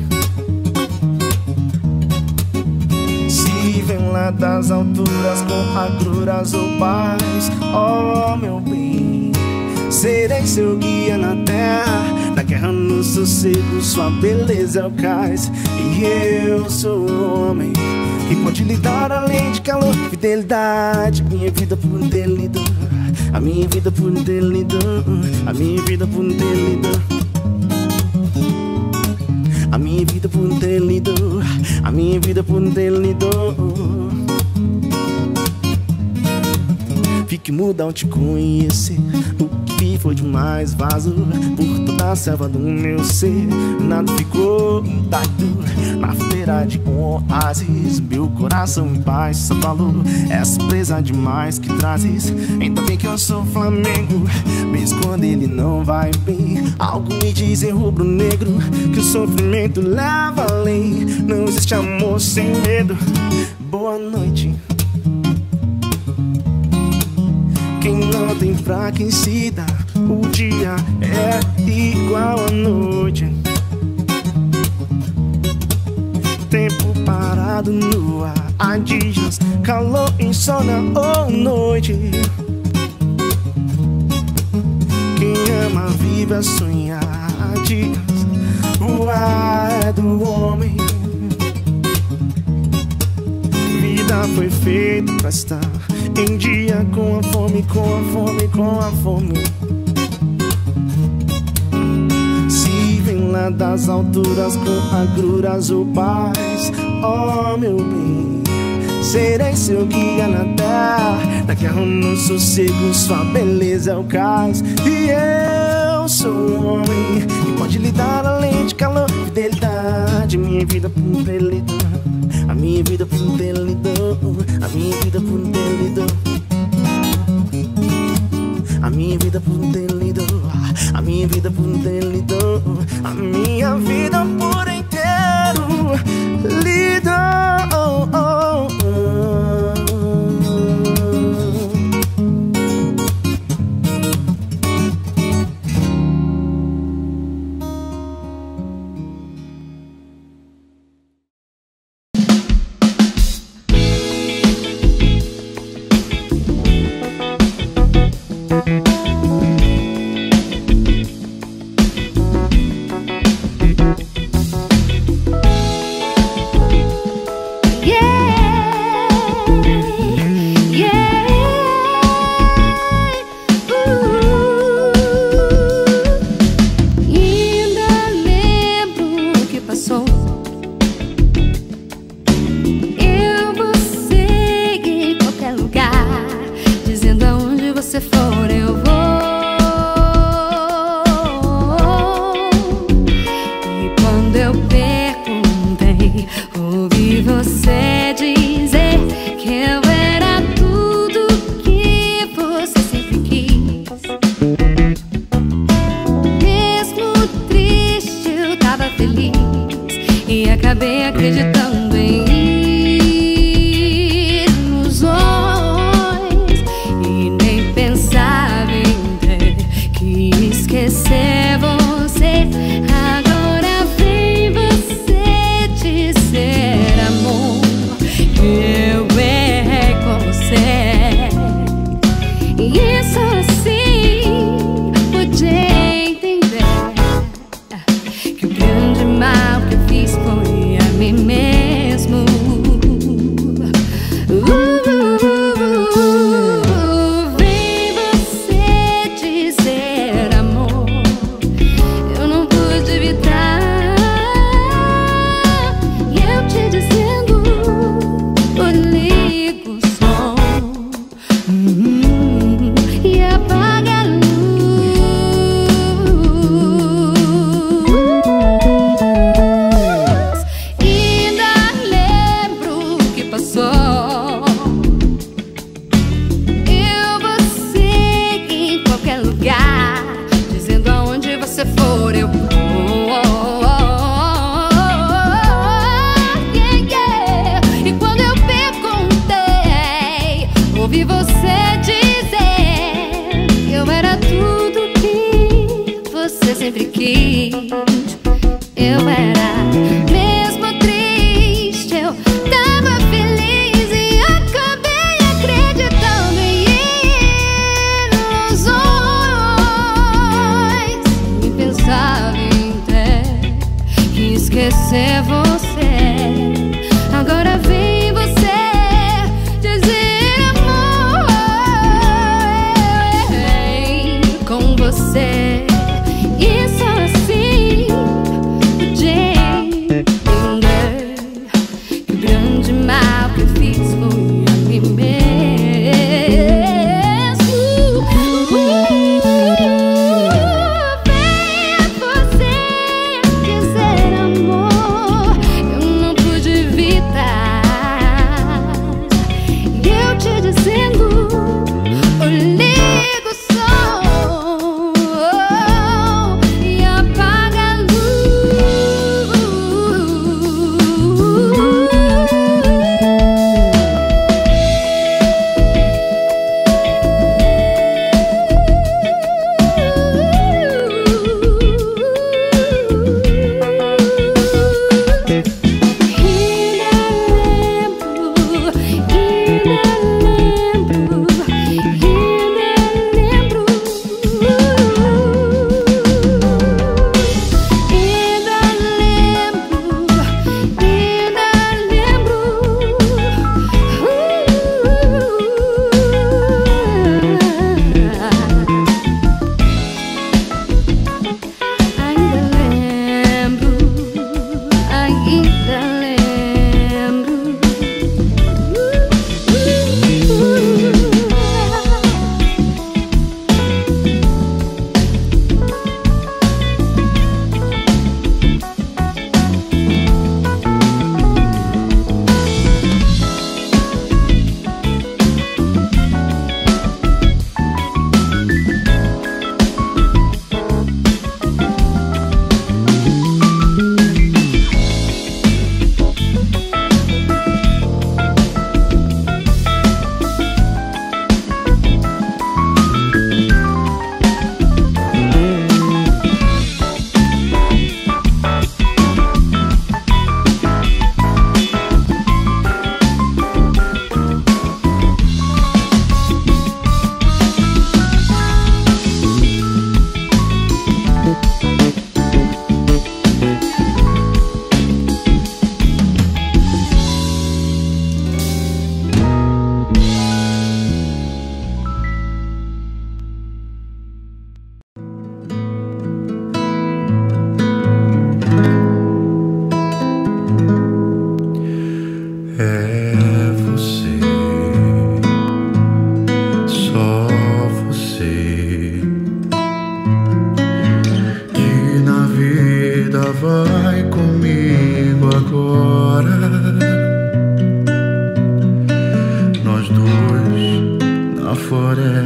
Se vem lá das alturas com agruras ou paz, oh meu bem, serei seu guia na terra, na guerra no sossego, sua beleza é o cais. E eu sou o homem que pode lhe dar além de calor, fidelidade, minha vida por um delito. a minha vida por ter lido, a minha vida por ter lido, a minha vida por ter lido, a minha vida por ter lido. Fique muda ao te conhecer, o que foi demais vazou por toda a selva do meu ser. Nada ficou intacto na fronteira de um oásis. Meu coração em paz só falou, é surpresa demais que trazes. Ainda bem que eu sou Flamengo, mesmo quando ele não vai bem. Algo me diz em rubro-negro que o sofrimento leva além. Não existe amor sem medo. Boa noite. Quem não tem pra quem se dá, o dia é igual à noite. Tempo parado no ar, há dias, calor, insônia ou noite. Quem ama vive a sonhar, há dias, o ar é do homem. Vida foi feita pra estar em dia com a fome, com a fome, com a fome. Se vem lá das alturas com agruras ou paz, oh meu bem, serei seu guia na terra, na guerra ou no sossego, sua beleza é o cais. E eu sou um homem que pode lhe dar além de calor, fidelidade, minha vida por ter lido, a minha vida por ter lido, a minha vida por ter lido, a minha vida por ter lido, a minha vida por ter lido, a minha vida por inteiro lido. Oh, oh, oh.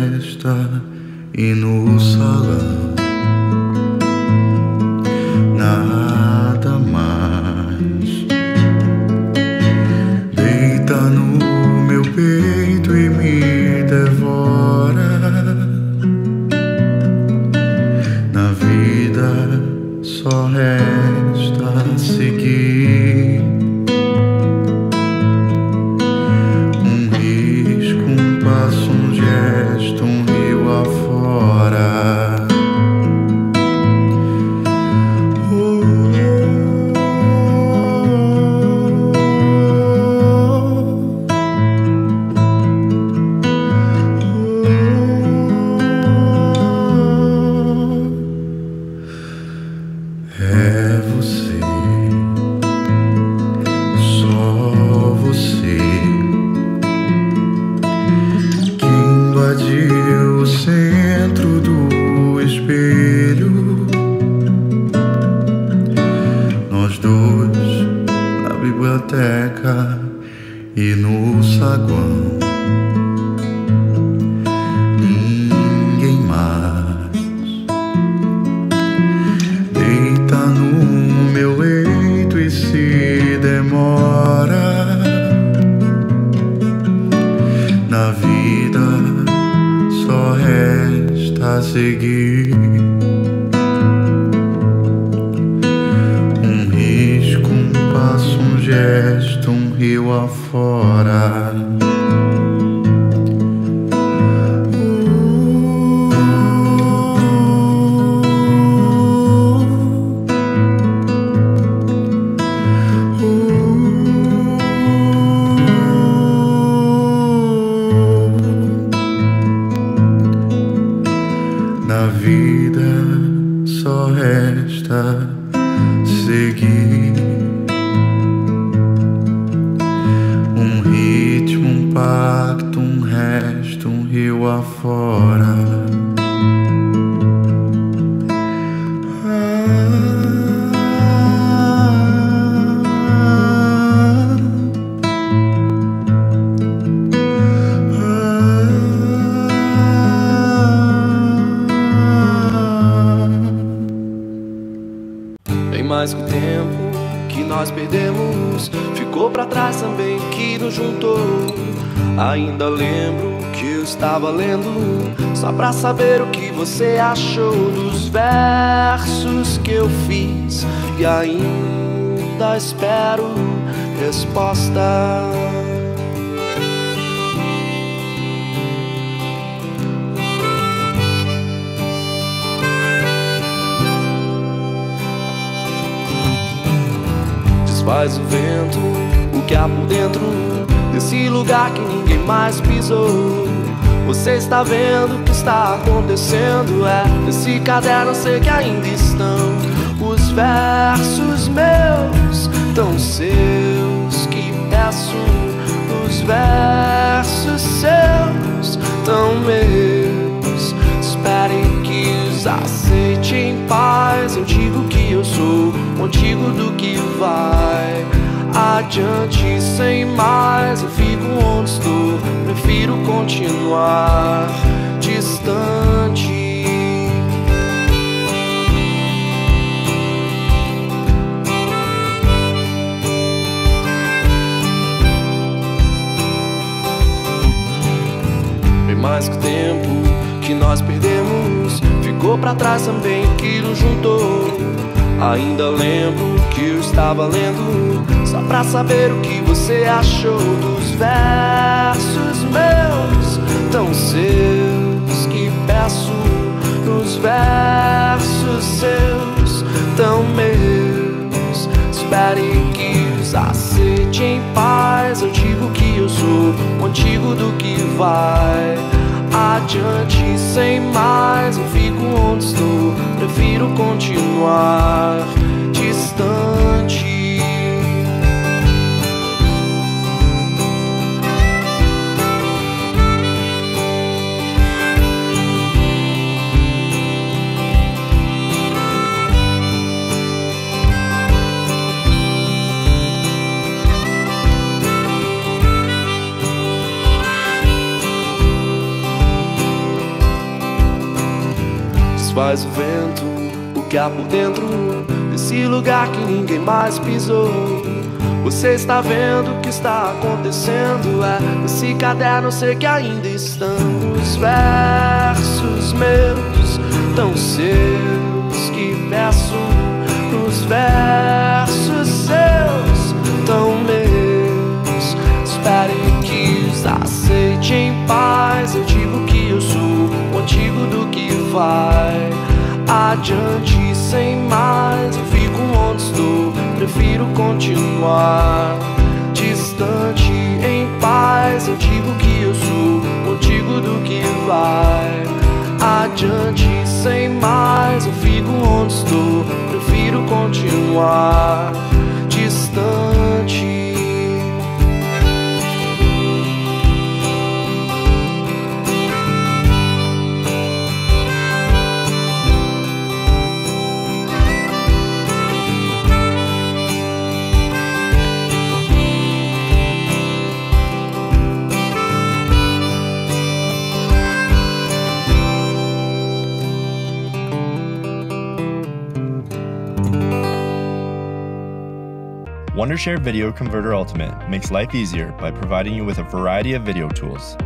festa e no salão nada mais. Deita no meu peito e me devora. Na vida só resta seguir. Um risco, um passo, um gesto, um rio afora. É você, só você, que invadiu o centro do espelho. Nós dois na biblioteca e no saguão. Ninguém mais. Deita no meu leito e se demora. Na vida só resta seguir. Um risco, um passo, um gesto, um rio afora. Na vida só resta seguir. Um ritmo, um pacto, um resto, um rio afora. Bem mais que o tempo que nós perdemos, ficou pra trás também que nos juntou. Ainda lembro que eu estava lendo, só pra saber o que você achou dos versos que eu fiz. E ainda espero resposta. Faz o vento, o que há por dentro desse lugar que ninguém mais pisou. Você está vendo o que está acontecendo? É, nesse caderno sei que ainda estão os versos meus, tão seus que peço. Os versos seus, tão meus. Espere que os aceite em paz. Eu digo que eu sou contigo do que vai adiante sem mais. Eu fico onde estou, prefiro continuar distante. Bem mais que o tempo que nós perdemos, ficou pra trás também o que nos juntou. Ainda lembro que eu estava lendo, só pra saber o que você achou dos versos meus, tão seus que peço. Nos versos seus, tão meus. Espere que os aceite em paz. Eu digo que eu sou contigo do que vai adiante sem mais. Eu fico onde estou, prefiro continuar distante. faz o vento, o que há por dentro desse lugar que ninguém mais pisou. Você está vendo o que está acontecendo? É nesse caderno, sei que ainda estão os versos meus, tão seus, que peço nos versos seus, tão meus. Esperem que os aceite em paz. Eu digo que eu sou o antigo do que vai adiante sem mais. Eu fico onde estou, prefiro continuar distante em paz. Eu digo que eu sou o antigo do que vai adiante sem mais. Eu fico onde estou, prefiro continuar distante. Wondershare Video Converter Ultimate makes life easier by providing you with a variety of video tools.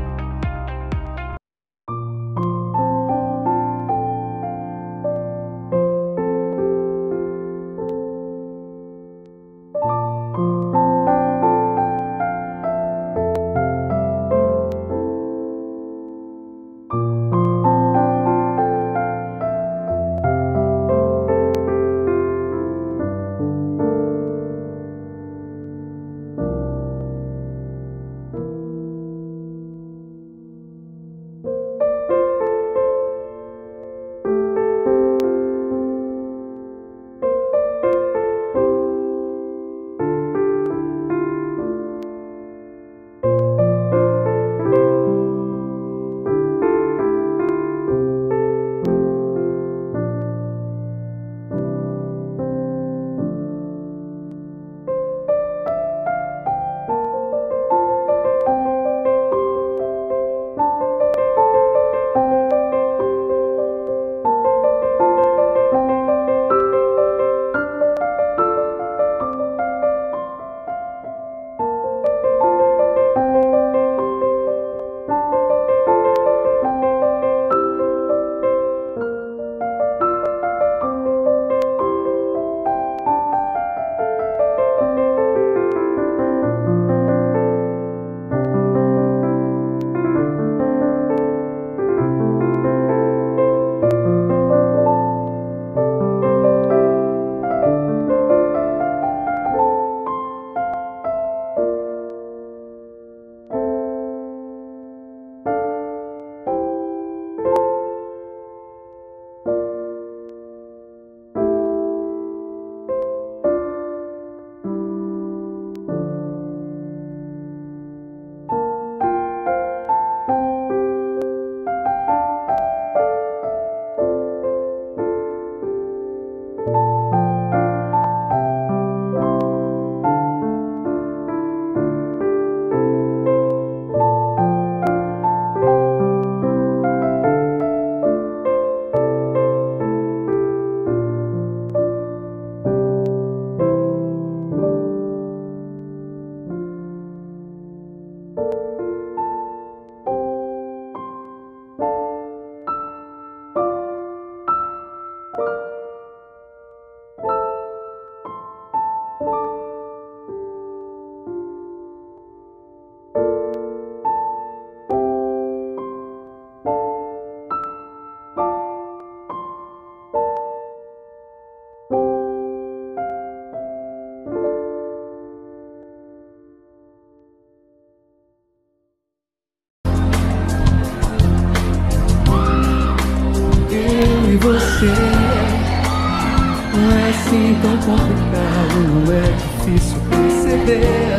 Não é assim tão complicado, não é difícil perceber.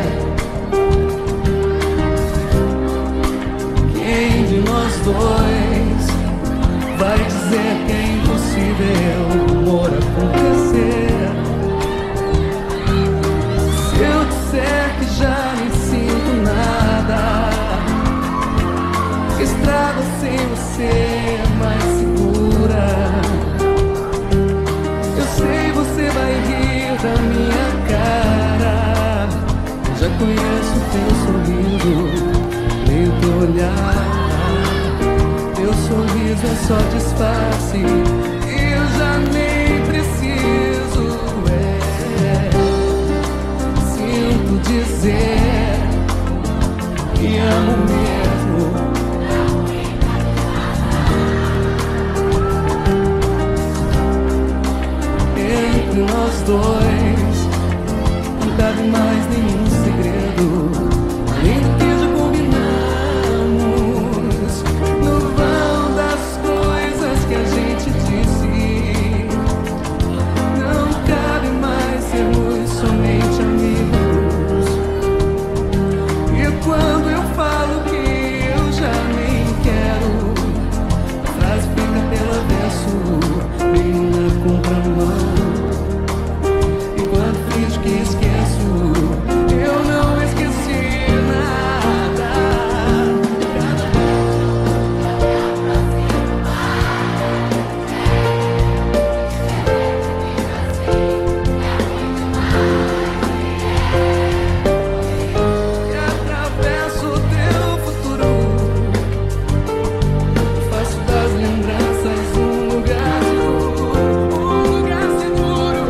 Quem de nós dois vai dizer que é impossível o amor acontecer? Se eu disser que já nem sinto nada, que a estrada sem você é mais segura, sorriso é só disfarce, eu já nem preciso. É, sinto dizer que amo mesmo. Entre nós dois não cabe mais nenhum segredo, além do que já combinamos no vão das coisas que a gente disse. Não cabe mais sermos somente amigos. E quando eu falo que eu já nem quero, a frase fica pelo avesso, bem na contramão. Que esqueço, eu não esqueci nada. E atravesso o teu futuro, faço das lembranças um lugar seguro, um lugar seguro.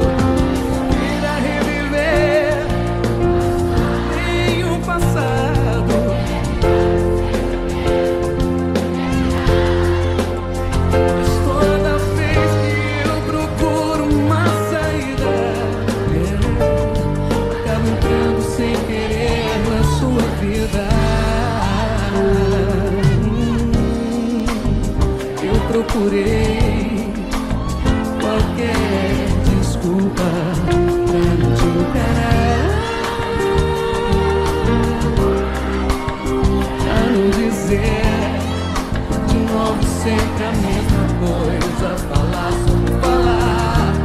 Eu procurei qualquer desculpa pra não te encarar, pra não dizer de novo sempre a mesma coisa, falar só falar.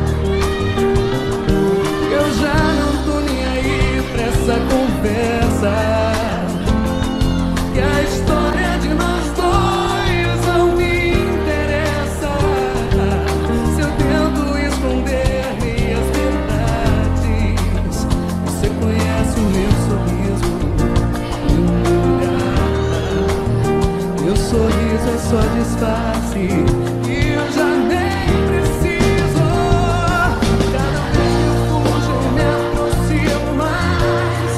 Eu já não tô nem aí pra essa conversa. Que a história de nós dois não me interessa. Se eu tento esconder minhas verdades, você conhece o meu sorriso e o meu olhar. Meu sorriso é só disfarce e eu já nem preciso. Cada vez que eu fujo eu me aproximo mais.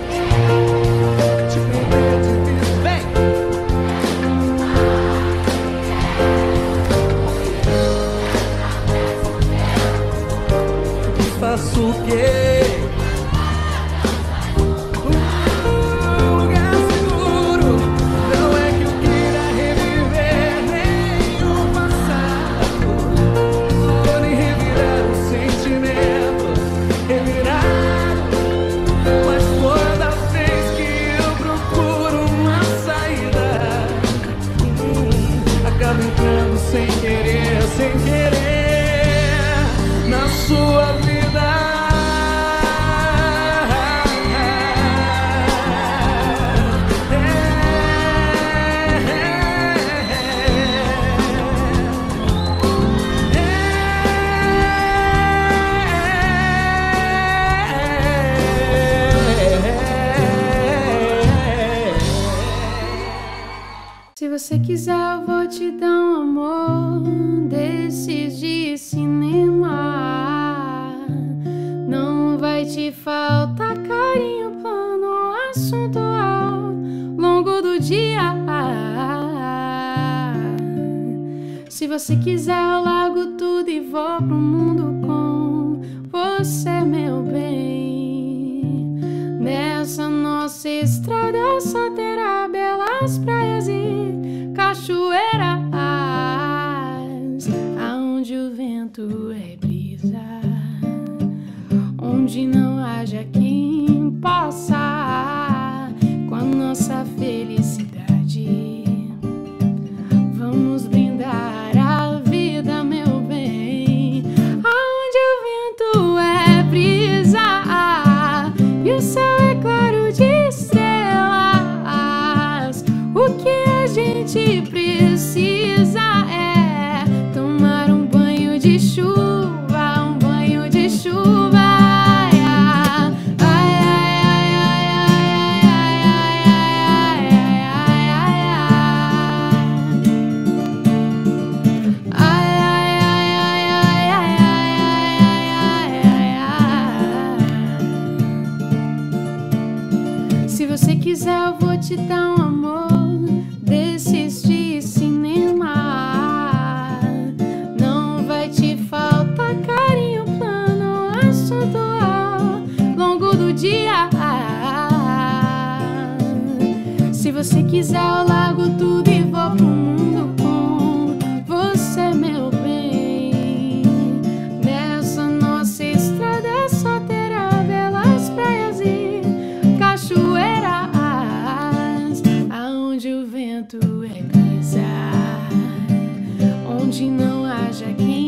Te perder de vista, vem! Faço o quê? Um lugar seguro. Não é que eu queira reviver nenhum passado, ou nem revirar o sentimento, revirar. Mas toda vez que eu procuro uma saída, hum, acabo entrando sem querer, sem querer na sua vida. Se você quiser, eu vou te dar um amor desses de cinema. Não vai te faltar carinho, plano, assunto ao longo do dia. Se você quiser, eu largo tudo e vou pro mundo com você, meu bem. Nessa nossa estrada só terá belas praias e cachoeiras, aonde o vento é brisa, onde não haja quem possa com a nossa felicidade. Vamos brindar a vida, meu bem, aonde o vento é brisa e o céu é claro de estrelas. O que a gente precisa é tomar um banho de chuva, um banho de chuva. Ai, ai, ai, ai, ai, ai. vou te dar um amor desses de cinema. Não vai te faltar carinho plano, assunto ao longo do dia. Se você quiser eu largo tudo e vou pro mundo com você, meu bem. Nessa nossa estrada só terá belas praias e cachoeiras, aonde o vento é brisa, onde não haja quem